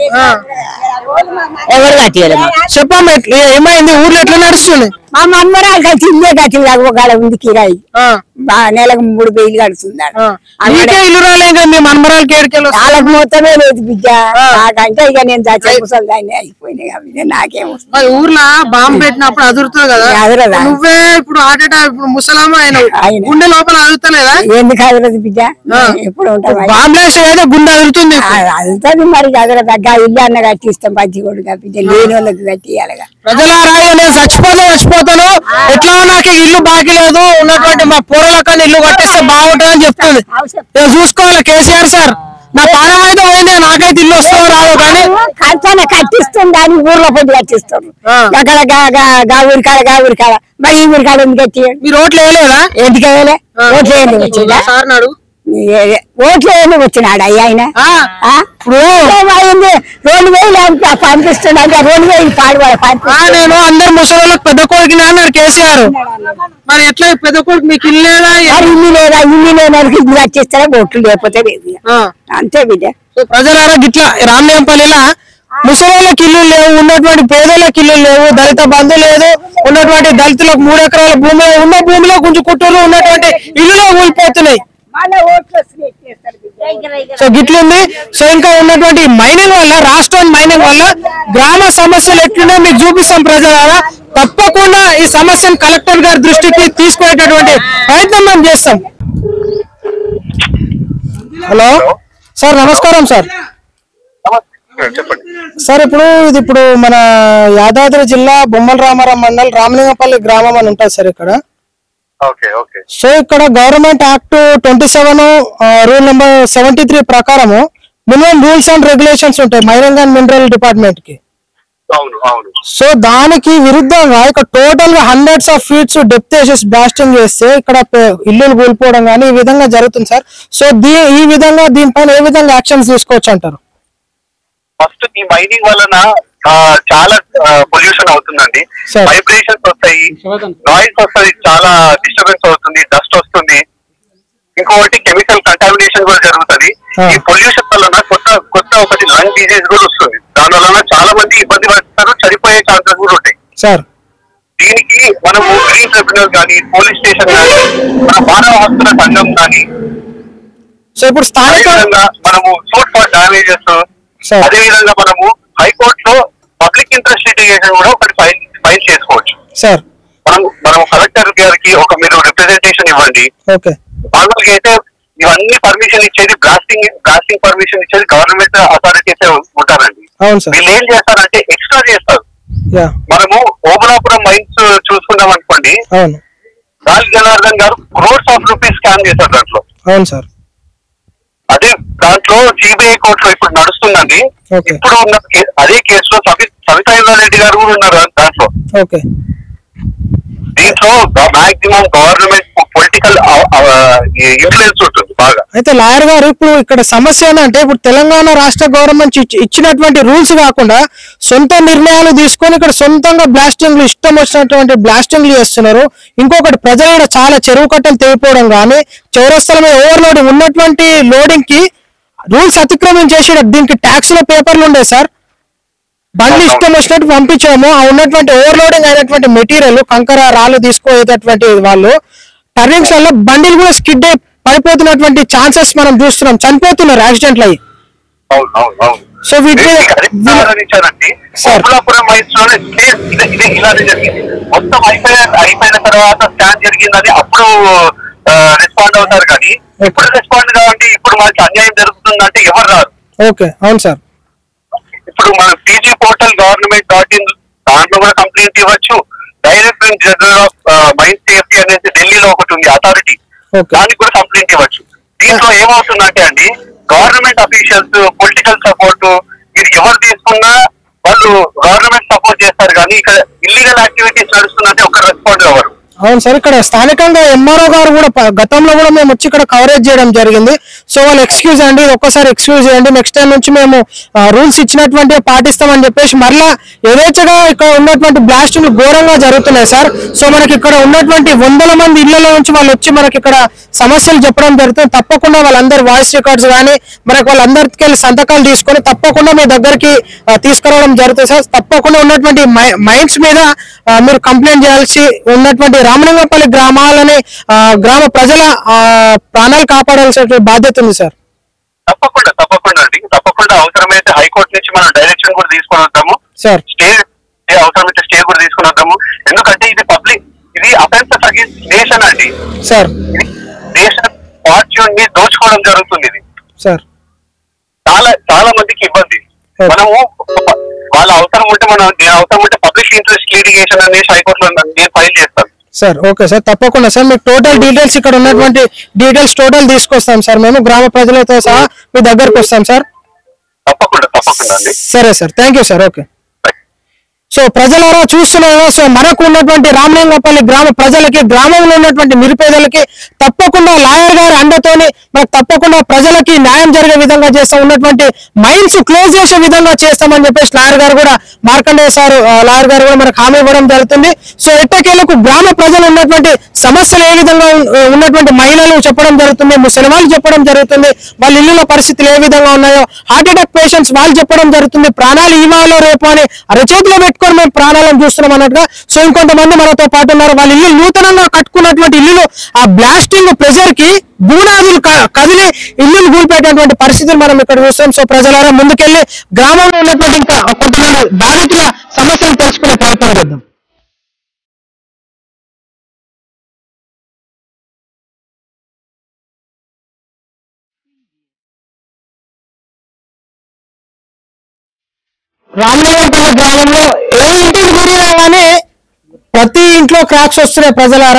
ఎవరు కట్టియలే. చెప్పమ్మా ఏమైంది ఊర్లో ఎట్లా నడుస్తుంది? మా మన్మరాలు కలిసి ఇల్లే కట్టి ఒక ఉంది కిరాయి, నెలకు మూడు వేలు కడుతున్నాడు. అందుకే ఇల్లు రాలేదు మీ మన్మరాలకి ఏడుకెళ్ళి వాళ్ళకి మొత్తమే లేదు బిడ్డ. నాకంటే ఇక నేను చచ్చిపోసాను దాన్ని అయిపోయినాయి కాబట్టి నాకేం వస్తుంది. ఊర్లో బాంబు పెట్టినప్పుడు అదురుతుంది కదా, నువ్వే ఇప్పుడు హార్ట్ అటాక్ ఇప్పుడు ముసలామా ఆయన గుండె లోపల అదురుతలేదా? ఎందుకు అదరదు బిడ్డ, ఎప్పుడు ఉంటాం బాంబు వేసి ఏదో గుండె అదురుతుంది. అదురుతుంది మరి, అదరదు. ఇల్లు అన్న కట్టిస్తాం పచ్చి కొడుకు బిడ్డ, లేని వాళ్ళకి కట్టియాలిగా. ప్రజలారా నేను చచ్చిపోతే చచ్చిపోతాను, ఎట్లా నాకు ఇల్లు బాకీ లేదు, ఉన్నటువంటి మా పూర్వలకన్నా ఇల్లు కట్టిస్తే బాగుంటుంది అని చెప్తుంది. చూసుకోవాలి కేసీఆర్ సార్, నా పానం అయితే పోయింది, నాకైతే ఇల్లు వస్తావు రాదు కానీ ఖర్చు కట్టిస్తుంది. దాన్ని ఊర్లో పొద్దు కట్టిస్తారు, అక్కడ గా ఊరి కాడ గా ఊరి కాడ, మరి ఈ ఊరి కాడ ఎందుకు కట్టి? మీరు ఓట్లు వేయలేదా? ఎందుకు వేయలే? ఓట్లు వేయండి వచ్చిందా? సార్ నాడు ఓట్లు వేయండి వచ్చినాడు అయ్యా ఆయన. ఇప్పుడు రెండు వేలు పంపిస్తున్నాడు, రెండు వేలు పాడుపడ. నేను అందరు ముసలి పెద్ద కొడుకుని అన్నారు కేసీఆర్, మరి ఎట్లా పెద్ద కొడుకు మీకు ఇల్లు లేదా? ఇల్లు లేదా? ఇల్లు లేని ఇల్లు కట్టిస్తారా? ఓట్లు లేకపోతే లేదు, అంతే బిడ్డ. ప్రజలారా గిట్లా రామనేంపల్లిలా ముసలిళ్ళకి ఇల్లు లేవు, ఉన్నటువంటి పేదలకు ఇల్లు లేవు, దళిత బంధు లేదు, ఉన్నటువంటి దళితులకు మూడు ఎకరాల భూమి ఉన్న భూమిలో గుంజుకుంటూరు, ఉన్నటువంటి ఇల్లులో కూలిపోతున్నాయి. సో గిట్లుంది. సో ఇంకా ఉన్నటువంటి మైనింగ్ వల్ల, రాష్ట్రం మైనింగ్ వల్ల గ్రామ సమస్యలు ఎట్లున్నాయో మీకు చూపిస్తాం ప్రజలారా. తప్పకుండా ఈ సమస్యను కలెక్టర్ గారి దృష్టికి తీసుకునేటటువంటి ప్రయత్నం మనం చేస్తాం. హలో సార్, నమస్కారం సార్. సార్ ఇప్పుడు ఇది ఇప్పుడు మన యాదాద్రి జిల్లా బొమ్మల రామారం మండల్ రామలింగపల్లి గ్రామం అని ఉంటుంది సార్ ఇక్కడ. సో ఇక్కడ government act twenty seven rule number seventy three ప్రకారము మినిమం రూల్స్ అండ్ రెగ్యులేషన్స్ ఉంటాయి మైనింగ్ అండ్ మినరల్ డిపార్ట్మెంట్ కి. సో దానికి విరుద్ధంగా ఇక్కడ టోటల్ గా హండ్రెడ్స్ ఆఫ్ ఫీట్స్ డెప్త్ వేసేసి బ్లాస్టింగ్ చేస్తే ఇక్కడ ఇల్లులు కూలిపోవడం కానీ ఈ విధంగా జరుగుతుంది సార్. సో దీ ఈ విధంగా దీనిపైన ఏ విధంగా యాక్షన్స్ తీసుకోవచ్చు అంటారు? ఫస్ట్ ఈ మైనింగ్ వలన చాలా పొల్యూషన్ అవుతుందండి, వైబ్రేషన్స్ వస్తాయి, నాయిస్ వస్తుంది, చాలా డిస్టర్బెన్స్ అవుతుంది, డస్ట్ వస్తుంది, ఇంకొకటి కెమికల్ కంటామినేషన్ కూడా జరుగుతుంది. ఈ పొల్యూషన్ వలన కొత్త కొత్త ఒకటి లంగ్ డిజీజ్ కూడా వస్తుంది. దాని వలన చాలా మంది ఇబ్బంది పడతారు, చనిపోయే ఛాన్సెస్ కూడా ఉంటాయి సార్. దీనికి మనము గ్రీన్ ట్రిబ్యునల్ కానీ, పోలీస్ స్టేషన్ కానీ, మన మానవ హక్కుల సంఘం కానీ, సో ఇప్పుడు స్థానికంగా మనము సూట్ ఫర్ డామేజెస్, అదే విధంగా మనము హైకోర్టులో పబ్లిక్ ఇంట్రెస్ట్ లిటిగేషన్ కూడా ఒకటి ఫైల్ ఫైల్ చేసుకోవచ్చు సార్. మనం మనం కలెక్టర్ గారికి ఒక మీరు రిప్రజెంటేషన్ ఇవ్వండి. మామూలుగా అయితే ఇవన్నీ పర్మిషన్ ఇచ్చేది బ్లాస్టింగ్ బ్లాస్టింగ్ పర్మిషన్ ఇచ్చేది గవర్నమెంట్ అథారిటీసే ఉంటారండి. వీళ్ళు ఏం చేస్తారంటే ఎక్స్ట్రా చేస్తారు. మనము ఓబులాపురం మైన్స్ చూసుకున్నాం అనుకోండి, గాలి జనార్దన్ గారు క్రోర్స్ ఆఫ్ రూపీస్ స్కామ్ చేశారు దాంట్లో. అవును సార్. అదే దాంట్లో సిబిఐ కోర్టులో ఇప్పుడు నడుస్తుందండి. ఇప్పుడు ఉన్న అదే కేసులో సవితా ఇంద్రారెడ్డి గారు కూడా ఉన్నారు దాంట్లో. దీంట్లో మాక్సిమం గవర్నమెంట్ పొలిటికల్ ఇన్ఫ్లుయెన్స్ ఉంటుంది బాగా. అయితే లాయర్ గారు ఇప్పుడు ఇక్కడ సమస్య ఏంటంటే ఇప్పుడు తెలంగాణ రాష్ట్ర గవర్నమెంట్ ఇచ్చినటువంటి రూల్స్ కాకుండా సొంత నిర్ణయాలు తీసుకొని ఇక్కడ సొంతంగా బ్లాస్టింగ్లు ఇష్టం వచ్చినటువంటి బ్లాస్టింగ్లు చేస్తున్నారు. ఇంకొకటి ప్రజలు చాలా చెరువు కట్టలు తెగిపోవడం కానీ, చౌరస్తల మీద ఓవర్లోడింగ్ ఉన్నటువంటి లోడింగ్ కి రూల్స్ అతిక్రమించేసి దీనికి ట్యాక్స్ లో పేపర్లు ఉండే సార్, బండ్లు ఇష్టం వచ్చినట్టు పంపించాము. ఆ ఉన్నటువంటి ఓవర్లోడింగ్ అయినటువంటి మెటీరియల్ కంకర రాళ్ళు తీసుకోయేటటువంటి వాళ్ళు టర్నింగ్స్ వల్ల బండిలు కూడా స్కిడ్ అయి పడిపోతున్నటువంటి ఛాన్సెస్ మనం చూస్తున్నాం, చనిపోతున్నారు యాక్సిడెంట్లు అయ్యి. అవును అవును అవును సో వీటి ఆలోచించానండి. అమలాపురం మైస్లోనే ఇదే ఇలానే జరిగింది. మొత్తం అయిపోయిన అయిపోయిన తర్వాత స్కాన్ జరిగిందని అప్పుడు రెస్పాండ్ అవుతారు, కానీ ఇప్పుడు రెస్పాండ్ కావండి. ఇప్పుడు మనకి అన్యాయం జరుగుతుందంటే ఎవరు రారు. ఓకే అవును సార్. ఇప్పుడు మన PG portal government dot in దాంట్లో కూడా కంప్లైంట్ ఇవ్వచ్చు. Director general of mine safety అనేది ఢిల్లీలో ఒకటి ఉంది అథారిటీ, దానికి కూడా కంప్లైంట్ ఇవ్వచ్చు. దీంట్లో ఏమవుతుందంటే అండి, గవర్నమెంట్ అఫీషియల్స్ పొలిటికల్ సపోర్ట్ మీరు ఎవరు తీసుకున్నా వాళ్ళు గవర్నమెంట్ సపోర్ట్ చేస్తారు, కానీ ఇక్కడ ఇల్లీగల్ యాక్టివిటీస్ నడుస్తుందంటే ఒక రెస్పాండ్ అవ్వరు. అవును సార్. ఇక్కడ స్థానికంగా ఎంఆర్ఓ గారు కూడా గతంలో కూడా మేము వచ్చి ఇక్కడ కవరేజ్ చేయడం జరిగింది. సో వాళ్ళు ఎక్స్క్యూజ్ అండి, ఒక్కసారి ఎక్స్క్యూజ్ చేయండి, నెక్స్ట్ టైం నుంచి మేము రూల్స్ ఇచ్చినటువంటి పాటిస్తామని చెప్పేసి మళ్ళా యథేచ్ఛగా ఇక్కడ ఉన్నటువంటి బ్లాస్టింగ్లు ఘోరంగా జరుగుతున్నాయి సార్. సో మనకి ఇక్కడ ఉన్నటువంటి వందల మంది ఇళ్లలో నుంచి వాళ్ళు వచ్చి మనకి ఇక్కడ సమస్యలు చెప్పడం జరుగుతుంది. తప్పకుండా వాళ్ళందరి వాయిస్ రికార్డ్స్ కానీ మనకి వాళ్ళందరికి వెళ్ళి సంతకాలు తీసుకొని తప్పకుండా మీ దగ్గరికి తీసుకురావడం జరుగుతుంది సార్. తప్పకుండా ఉన్నటువంటి మైండ్స్ మీద మీరు కంప్లైంట్ చేయాల్సి ఉన్నటువంటి రామలింగంపల్లి గ్రామాలని గ్రామ ప్రజల ప్రాణాలు కాపాడాల్సిన బాధ్యత ఉంది సార్. తప్పకుండా తప్పకుండా అండి, తప్పకుండా అవసరమైతే హైకోర్టు నుంచి మనం డైరెక్షన్ కూడా తీసుకొని వద్దాము సార్. స్టే అవసరమైతే స్టే కూడా తీసుకొని వద్దాము. ఎందుకంటే ఇది పబ్లిక్, ఇది అఫెన్స్ అగేన్స్ట్ నేషన్ అండి సార్. నేషన్ ఫార్చ్యూన్ ని దోచుకోవడం జరుగుతుంది ఇది సార్. చాలా చాలా మందికి ఇబ్బంది. మనము వాళ్ళ అవసరం ఉంటే మనం అవసరం ఉంటే పబ్లిక్ ఇంట్రెస్ట్ లిటిగేషన్ అనేసి హైకోర్టులో నేను ఫైల్ చేస్తాను సార్. ఓకే సార్, తప్పకుండా సార్. మీకు టోటల్ డీటెయిల్స్ ఇక్కడ ఉన్నటువంటి డీటెయిల్స్ టోటల్ తీసుకొస్తాం సార్, మేము గ్రామ ప్రజలతో సహా మీ దగ్గరకు వస్తాం సార్. తప్పకుండా తప్పకుండా అండి. సరే sir, thank you sir. Okay. So ప్రజలారా చూస్తున్నారు. సో మనకు ఉన్నటువంటి రామలింగంపల్లి గ్రామ ప్రజలకి, గ్రామంలో ఉన్నటువంటి నిరుపేదలకి తప్పకుండా లాయర్ గారి అండతోని మనకు తప్పకుండా ప్రజలకి న్యాయం జరిగే విధంగా చేస్తాం, ఉన్నటువంటి మైన్స్ క్లోజ్ చేసే విధంగా చేస్తామని చెప్పేసి లాయర్ గారు కూడా మార్కండేయ సార్ లాయర్ గారు కూడా మనకు హామీ ఇవ్వడం జరుగుతుంది. సో ఎట్టకేలకు గ్రామ ప్రజలు ఉన్నటువంటి సమస్యలు ఏ విధంగా ఉన్నటువంటి మహిళలు చెప్పడం జరుగుతుంది, ముసలి వాళ్ళు చెప్పడం జరుగుతుంది, వాళ్ళ ఇల్లుల పరిస్థితులు ఏ విధంగా ఉన్నాయో, హార్ట్ అటాక్ పేషెంట్స్ వాళ్ళు చెప్పడం జరుగుతుంది, ప్రాణాలు ఇవాళ రేపు అని అరచేతిలో పెట్టుకొని మేము ప్రాణాలను చూస్తున్నాం అన్నట్టుగా. సో ఇంకొంతమంది మనతో పాటు ఉన్నారు, వాళ్ళ ఇల్లు నూతనంగా కట్టుకున్నటువంటి ఇల్లులు ఆ బ్లాస్టింగ్ ప్రెజర్ కి బూనాదులు కదిలి ఇల్లులు కూలిపోయేటటువంటి పరిస్థితులు మనం ఇక్కడ చూస్తాం. సో ప్రజలారా ముందుకెళ్లి గ్రామంలో ఉన్నటువంటి ఇంకా కొంతమంది బాధితుల సమస్యలు తెలుసుకునే ప్రయత్నం చేద్దాం. రామలింగంపల్లి గ్రామంలో ఏ ఇంటికి తిరిగినా కానీ ప్రతి ఇంట్లో క్రాక్స్ వస్తున్నాయి ప్రజలారా.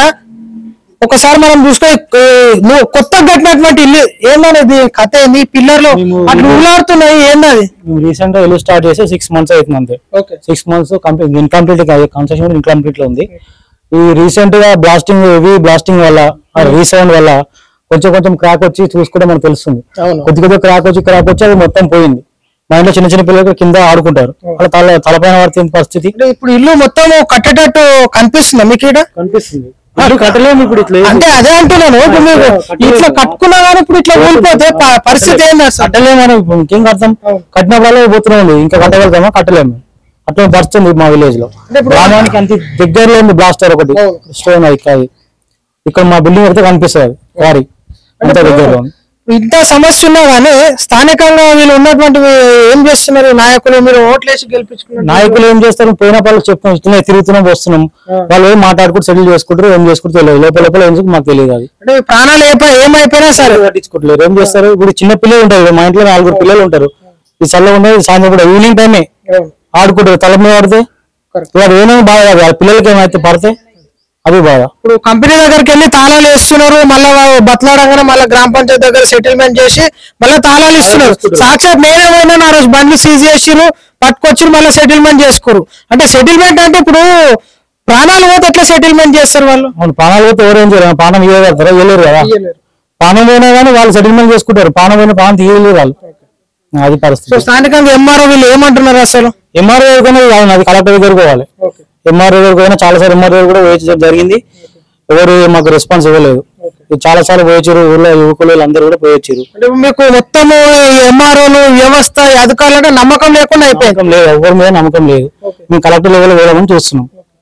ఒకసారి మనం చూస్తే నువ్వు కొత్త కట్టినటువంటి ఇల్లు ఏందనేది కథ ఏంది, పిల్లర్లు అట్లా ఊలాడుతున్నాయి ఏందది? రీసెంట్ గా ఇల్లు స్టార్ట్ చేసి సిక్స్ మంత్స్ అవుతుంది అంతే. Six months complete incomplete construction incomplete లో ఉంది. ఈ రీసెంట్ గా బ్లాస్టింగ్ హెవీ బ్లాస్టింగ్ వల్ల రీసౌండ్ వల్ల కొంచెం కొంచెం క్రాక్ వచ్చి చూసుకుంటే మనకు తెలుస్తుంది. కొద్ది కొద్దిగా క్రాక్ వచ్చి క్రాక్ వచ్చి అది మొత్తం పోయింది. మా ఇంట్లో చిన్న చిన్న పిల్లలు కింద ఆడుకుంటారు, వాళ్ళ తల తలపైన పడుతుంది పరిస్థితి. ఇప్పుడు ఇల్లు మొత్తం కట్టేటట్టు కనిపిస్తుంది మీకు? ఇక్కడ కనిపిస్తుంది కట్టలేము ఇప్పుడు ఇట్లా. అంటే అదే అంటున్నాను, ఇట్లా కట్టుకున్నా కానీ ఇప్పుడు ఇట్లా ఊరిపోతే పరిస్థితి ఏంటి? కట్టలేము, ఇంకేం కడతాం? కట్టినప్పుడు పోతున్నాం, ఇంకా కట్టగలుగుతామా? కట్టలేము. అట్లా పడుతుంది మా విలేజ్ లో. గ్రామానికి అంత దగ్గరలో ఉంది బ్లాస్టర్ ఒకటి స్టోన్ అది. ఇక్కడ మా బిల్డింగ్ అయితే కనిపిస్తుంది వారి అంత దగ్గరలో. ఇంత సమస్య ఉన్నా కానీ స్థానికంగా వీళ్ళు ఉన్నటువంటి ఏం చేస్తున్నారు నాయకులు? మీరు ఓట్లేసి గెలిపించుకున్నారు. నాయకులు ఏం చేస్తారు? పోయిన వాళ్ళు చెప్తున్నాం, తిరుగుతున్నాం, వస్తున్నాం, వాళ్ళు ఏం మాట్లాడుకుంటూ సెటిల్ చేసుకుంటారు, ఏం చేసుకుంటూ తెలియదు. లోపల లోపల ఎందుకు మాకు తెలియదు. అది అంటే ప్రాణాలు ఏమైపోయినా సరే పట్టించుకోవట్లేదు. ఏం చేస్తారు? ఇప్పుడు చిన్న పిల్లలు ఉంటారు, మా ఇంట్లో నాలుగురు పిల్లలు ఉంటారు. ఈ చల్ల ఉండేది సాయంత్రం కూడా ఈవినింగ్ టైమే ఆడుకుంటారు, తల మీద పడితే వాడు ఏమేమి బాధ కాదు, వాళ్ళ పిల్లలకి ఏమైతే పడితే అది బాధ. ఇప్పుడు కంపెనీ దగ్గరికి వెళ్ళి తాళాలు వేస్తున్నారు, మళ్ళీ బతలాడంగానే మళ్ళీ గ్రామ పంచాయతీ దగ్గర సెటిల్మెంట్ చేసి మళ్ళీ తాళాలు ఇస్తున్నారు. సాక్షాత్ నేనే పోయినా ఆ రోజు బండ్లు సీజ్ చేసిరు, పట్టుకొచ్చి మళ్ళీ సెటిల్మెంట్ చేసుకోరు. అంటే సెటిల్మెంట్ అంటే ఇప్పుడు ప్రాణాలు పోతే ఎట్లా సెటిల్మెంట్ చేస్తారు వాళ్ళు? ప్రాణాలు పోతే ఎవరేం చేయరు, ప్రాణం ఇవ్వగలుగుతారా? ఇవ్వలేరు కదా. ప్రాణం పోయినా కానీ వాళ్ళు సెటిల్మెంట్ చేసుకుంటారు, ప్రాణం పోయిన ప్రాణం తీయలేరు వాళ్ళు. అది పరిస్థితి. స్థానికంగా ఎంఆర్ఓ వీళ్ళు ఏమంటున్నారు అసలు? ఎంఆర్ఓ అది కలెక్టర్ దగ్గరకు పోవాలి. ఎంఆర్ఓ దగ్గరకు పోయినా చాలా సార్లు ఎంఆర్ఓ కూడా వేయించడం జరిగింది, ఎవరు మాకు రెస్పాన్స్ ఇవ్వలేదు. చాలా సార్లు పోయొచ్చారు, ఊళ్ళో యువకులు అందరూ కూడా పోయొచ్చారు. మీకు మొత్తము ఎంఆర్ఓలు వ్యవస్థ అధికారులు నమ్మకం లేకుండా అయిపోయింది? లేదు, ఎవరి మీద నమ్మకం లేదు. మేము కలెక్టర్ లెవెల్ పోదామని చూస్తున్నాం. సో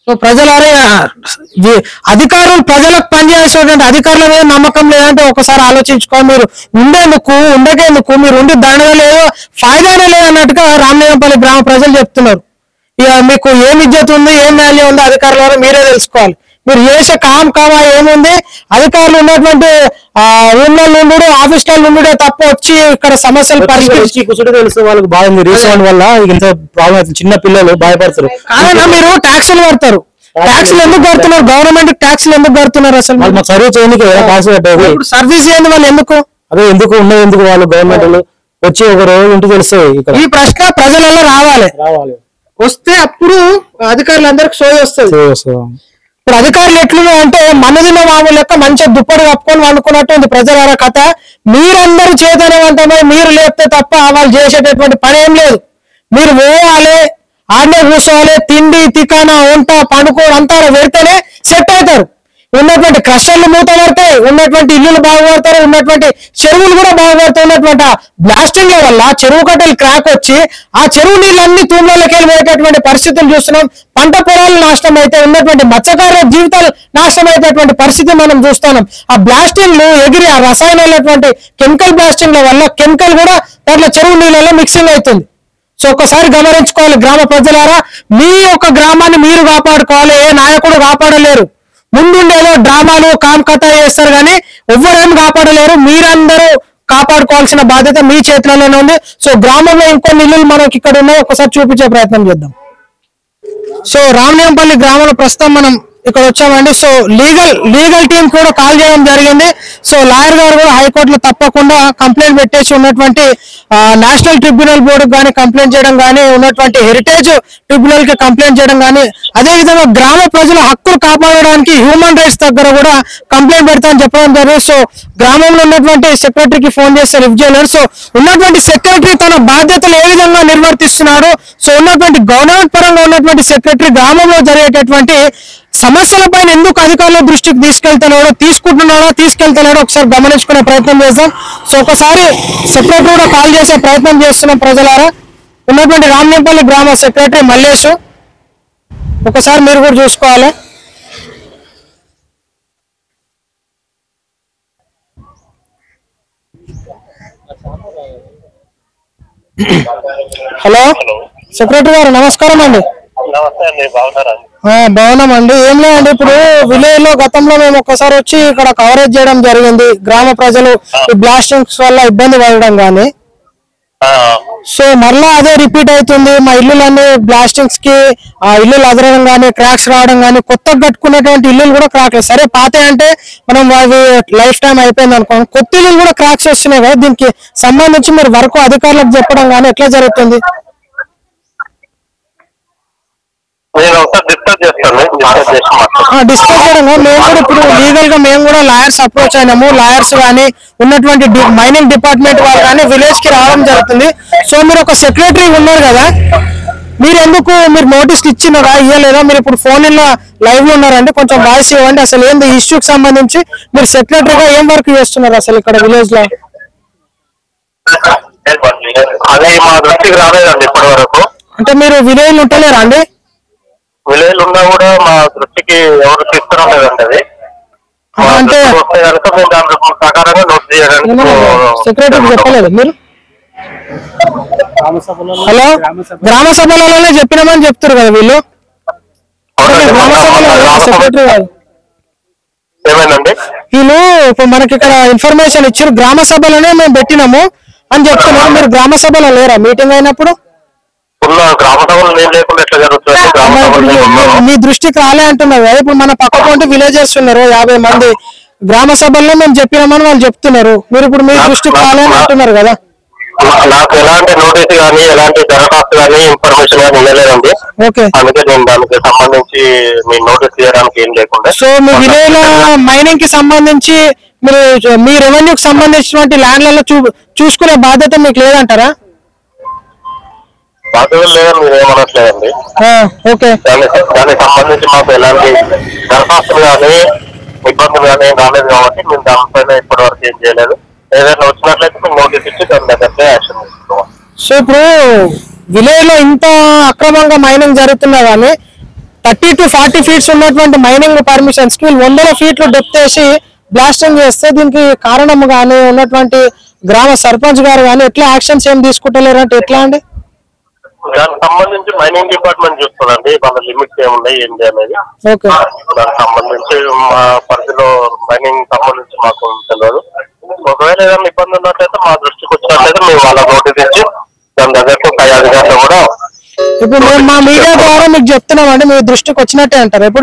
సో ప్రజలరే వి- అధికారులు ప్రజలకు పనిచేసేటువంటి అధికారుల మీద నమ్మకం లేదంటే ఒకసారి ఆలోచించుకో. మీరు ఉండేందుకు ఉండకేందుకు మీరు ఉండి దండగా లేదు ఫాయిదానే లేదన్నట్టుగా రామలింగంపల్లి గ్రామ ప్రజలు చెప్తున్నారు. ఇక మీకు ఏం ఇజ్జత్ ఉంది ఏం వాల్యూ ఉంది అధికారుల వల్ల మీరే తెలుసుకోవాలి. మీరు చేసే కామ్ కామా ఏముంది అధికారులు ఉన్నటువంటి ఆ ఊళ్ళలో ఉండు ఆఫీసులలో ఉండే తప్ప వచ్చి ఇక్కడ సమస్యలు పరిష్కరించి కూర్చుంటే తెలుసు వాళ్ళకి బాగుంది రీసౌండ్ వల్ల ఇంత ప్రాబ్లం అవుతుంది. చిన్న పిల్లలు భయపడతారు. కాదన్నా మీరు ట్యాక్సులు కడతారు. ట్యాక్సులు ఎందుకు కడుతున్నారు? గవర్నమెంట్ ట్యాక్సులు ఎందుకు కడుతున్నారు? అసలు వాళ్ళు మాకు సర్వీస్ చేయడానికి ట్యాక్స్ కట్టేది. ఇప్పుడు సర్వీస్ చేయండి వాళ్ళు ఎందుకు? అదే ఎందుకు ఉన్నది ఎందుకు వాళ్ళు గవర్నమెంట్ వాళ్ళు వచ్చి ఒక రోజు ఇంటికి తెలుస్తుంది. ఇక్కడ ఈ ప్రశ్న ప్రజలలో రావాలి. రావాలి వస్తే అప్పుడు అధికారులందరికి సోయి వస్తుంది. ఇప్పుడు అధికారులు ఎట్లున్నాయి అంటే మనదిన మామూలు లెక్క మంచిగా దుప్పటి కప్పుకొని వండుకున్నట్టు ఉంది ప్రజల కథ. మీరందరూ చైతన్యవంతమై మీరు లేపితే తప్ప వాళ్ళు చేసేటటువంటి పని ఏం లేదు. మీరు పోవాలి ఆడనే కూర్చోవాలి తిండి తికానా వంట పండుకోవడం అంతా పెడితేనే సెట్ అవుతారు. ఉన్నటువంటి క్రషర్లు మూత పడతాయి, ఉన్నటువంటి ఇల్లులు బాగుపడతారు, ఉన్నటువంటి చెరువులు కూడా బాగుపడతాయి. ఉన్నటువంటి బ్లాస్టింగ్ వల్ల చెరువు కట్టలు క్రాక్ వచ్చి ఆ చెరువు నీళ్ళన్ని తూములకి వెళ్ళిపోయేటటువంటి పరిస్థితులు చూస్తున్నాం. పంట పొలాలు నాశనం అయితే ఉన్నటువంటి మత్స్యకారుల జీవితాలు నాశనం అయ్యేటటువంటి పరిస్థితి మనం చూస్తున్నాం. ఆ బ్లాస్టింగ్లు ఎగిరి ఆ రసాయనాలటువంటి కెమికల్ బ్లాస్టింగ్ల వల్ల కెమికల్ కూడా దాంట్లో చెరువు నీళ్ళలో మిక్సింగ్ అవుతుంది. సో ఒక్కసారి గమనించుకోవాలి గ్రామ ప్రజలారా. మీ యొక్క గ్రామాన్ని మీరు కాపాడుకోవాలి. ఏ నాయకుడు కాపాడలేరు. ముందుండి ఏదో డ్రామాలు కామ్ కథ చేస్తారు కానీ ఎవ్వరేం కాపాడలేరు. మీరందరూ కాపాడుకోవాల్సిన బాధ్యత మీ చేతిలోనే ఉంది. సో గ్రామంలో ఇంకొన్ని ఇల్లులు మనకి ఇక్కడ ఉన్నాయి, ఒకసారి చూపించే ప్రయత్నం చేద్దాం. సో రామలింగంపల్లి గ్రామంలో ప్రస్తుతం మనం ఇక్కడ వచ్చామండి. సో లీగల్ లీగల్ టీం కూడా కాల్ చేయడం జరిగింది. సో లాయర్ గారు కూడా హైకోర్టులో తప్పకుండా కంప్లైంట్ పెట్టేసి ఉన్నటువంటి నేషనల్ ట్రిబ్యునల్ బోర్డుకి కానీ కంప్లైంట్ చేయడం కానీ ఉన్నటువంటి హెరిటేజ్ ట్రిబ్యునల్ కి కంప్లైంట్ చేయడం కానీ అదేవిధంగా గ్రామ ప్రజల హక్కులు కాపాడడానికి హ్యూమన్ రైట్స్ దగ్గర కూడా కంప్లైంట్ పెడతామని చెప్పడం జరిగింది. సో గ్రామంలో ఉన్నటువంటి సెక్రటరీకి ఫోన్ చేస్తే లిఫ్ట్ చేయలేరు. సో ఉన్నటువంటి సెక్రటరీ తన బాధ్యతలు ఏ విధంగా నిర్వర్తిస్తున్నాడు, సో ఉన్నటువంటి గవర్నమెంట్ పరంగా ఉన్నటువంటి సెక్రటరీ గ్రామంలో జరిగేటటువంటి సమస్యల పైన ఎందుకు అధికారుల దృష్టికి తీసుకెళ్తున్నాడో తీసుకుంటున్నాడో తీసుకెళ్తున్నాడో ఒకసారి గమనించుకునే ప్రయత్నం చేద్దాం. సో ఒకసారి సెక్రటరీ కూడా కాల్ చేసే ప్రయత్నం చేస్తున్నాం ప్రజలారా. ఉన్నటువంటి రామలింగంపల్లి గ్రామ సెక్రటరీ మల్లేష్, ఒకసారి మీరు కూడా చూసుకోవాలి. హలో సెక్రటరీ గారు నమస్కారం అండి. నమస్తే అండి, బాగున్నారా? బాగున్నామండి. ఏం లేదండి, ఇప్పుడు విలేజ్ లో గతంలో మేము ఒక్కసారి వచ్చి ఇక్కడ కవరేజ్ చేయడం జరిగింది. గ్రామ ప్రజలు ఈ బ్లాస్టింగ్స్ వల్ల ఇబ్బంది పడడం గానీ సో మళ్ళా అదే రిపీట్ అవుతుంది. మా ఇల్లులన్నీ బ్లాస్టింగ్స్ కి ఆ ఇల్లులు అదరడం గానీ క్రాక్స్ రావడం గానీ కొత్తగా కట్టుకున్నటువంటి ఇల్లులు కూడా క్రాక్. సరే పాత అంటే మనం అవి లైఫ్ టైం అయిపోయింది అనుకోండి, కొత్త ఇల్లులు కూడా క్రాక్స్ వస్తున్నాయి కదా. దీనికి సంబంధించి మీరు వర్క్ అధికారులకు చెప్పడం గానీ ఎట్లా జరుగుతుంది? డిస్కస్ చేయడం మేము కూడా ఇప్పుడు లీగల్ గా మేము కూడా లాయర్స్ అప్రోచ్ అయినాము. లాయర్స్ కానీ ఉన్నటువంటి మైనింగ్ డిపార్ట్మెంట్ వాళ్ళు కానీ విలేజ్ కి రావడం జరుగుతుంది. సో మీరు ఒక సెక్రటరీ ఉన్నారు కదా, మీరు ఎందుకు మీరు నోటీస్ ఇచ్చినారా ఇవ్వలేదా? మీరు ఇప్పుడు ఫోన్ లో లైవ్ లో ఉన్నారండి, కొంచెం వాయిస్ ఇవ్వండి. అసలు ఏంది ఇష్యూకి సంబంధించి మీరు సెక్రటరీగా ఏం వర్క్ చేస్తున్నారు అసలు ఇక్కడ విలేజ్ లో? అది మా దృష్టికి రాలేదండి ఇప్పటి వరకు. అంటే మీరు విలేజ్ లో ఉంటలేరా అండి? విలేజ్ ఉన్నా కూడా మా దృష్టికి ఎవరు తీసుకురం లేదండి. అది అంటే ప్రకారంగా నోట్ చేయడానికి సెక్రటరీ చెప్పలేదు మీరు? హలో గ్రామ సభలలోనే చెప్పినామని చెప్తారు కదా వీళ్ళు. గ్రామ సభలో సెక్రటరీ కాదు ఏమైందండి? వీళ్ళు ఇప్పుడు మనకి ఇక్కడ ఇన్ఫర్మేషన్ ఇచ్చారు, గ్రామ సభలోనే మేము పెట్టినాము అని చెప్తున్నారు. మీరు గ్రామ సభలో లేరా మీటింగ్ అయినప్పుడు? గ్రామ సభలు నేను లేకుండా ఎట్లా జరుగుతుంది? గ్రామ సభలు మీ దృష్టికి రాలే అంటున్నారు కదా. ఇప్పుడు మన పక్క కొంటే విలేజర్స్ ఉన్నారు యాభై మంది, గ్రామ సభల్లో మేము చెప్పినామని వాళ్ళు చెప్తున్నారు. మీరు ఇప్పుడు మీ దృష్టికి రాలే అని అంటున్నారు కదా. నాకు ఎలాంటి నోటీస్ కానీ ఎలాంటి దరఖాస్తు కానీ ఇన్ఫర్మేషన్ కానీ ఇవ్వలేదండి. ఓకే, అందుకే నేను దానికి సంబంధించి మీ నోటీస్ తీయడానికి ఏం లేకుండా. సో మీ విలేజ్ మైనింగ్ కి సంబంధించి మీరు మీ రెవెన్యూకి సంబంధించినటువంటి ల్యాండ్లలో చూ చూసుకునే బాధ్యత మీకు లేదంటారా? బాధ్యతలు లేదని మీరు ఏమనట్లేదండి. ఓకే, దానికి దానికి సంబంధించి మాకు ఎలాంటి దరఖాస్తులు కానీ ఇబ్బందులు కానీ ఏం రాలేదు కాబట్టి మేము దానిపైన ఇప్పటి వరకు ఏం చేయలేదు. ఏదైనా వచ్చినట్లయితే మేము నోటీస్ ఇచ్చి దాని దగ్గర యాక్షన్ తీసుకున్నాం. సో ఇప్పుడు విలేజ్ లో ఇంత అక్రమంగా మైనింగ్ జరుగుతున్నా కానీ థర్టీ టు ఫార్టీ ఫీట్స్ ఉన్నటువంటి మైనింగ్ పర్మిషన్స్ కి వందల ఫీట్లు డెప్త్ వేసి బ్లాస్టింగ్ చేస్తే దీనికి కారణం గానీ ఉన్నటువంటి గ్రామ సర్పంచ్ గారు కానీ ఎట్లా యాక్షన్స్ ఏం తీసుకుంటలేరు అంటే ఎట్లా అండి? దానికి సంబంధించి మైనింగ్ డిపార్ట్మెంట్ చూస్తుందండి వాళ్ళ లిమిట్స్ ఏమున్నాయి ఏంటి అనేది. ఓకే, దానికి సంబంధించి మా పరిధిలో మైనింగ్ సంబంధించి మాకు తెలియదు. ఒకవేళ ఏదైనా ఇబ్బంది ఉన్నట్లయితే మా దృష్టికి వచ్చినట్లయితే మేము వాళ్ళ నోటీస్ ఇచ్చి దాని దగ్గరకు పై అధికారులు కూడా ఇప్పుడు మేము మా మీడియా ద్వారా మీకు చెప్తున్నామండి, మీ దృష్టికి వచ్చినట్టే అంటారు ఇప్పుడు.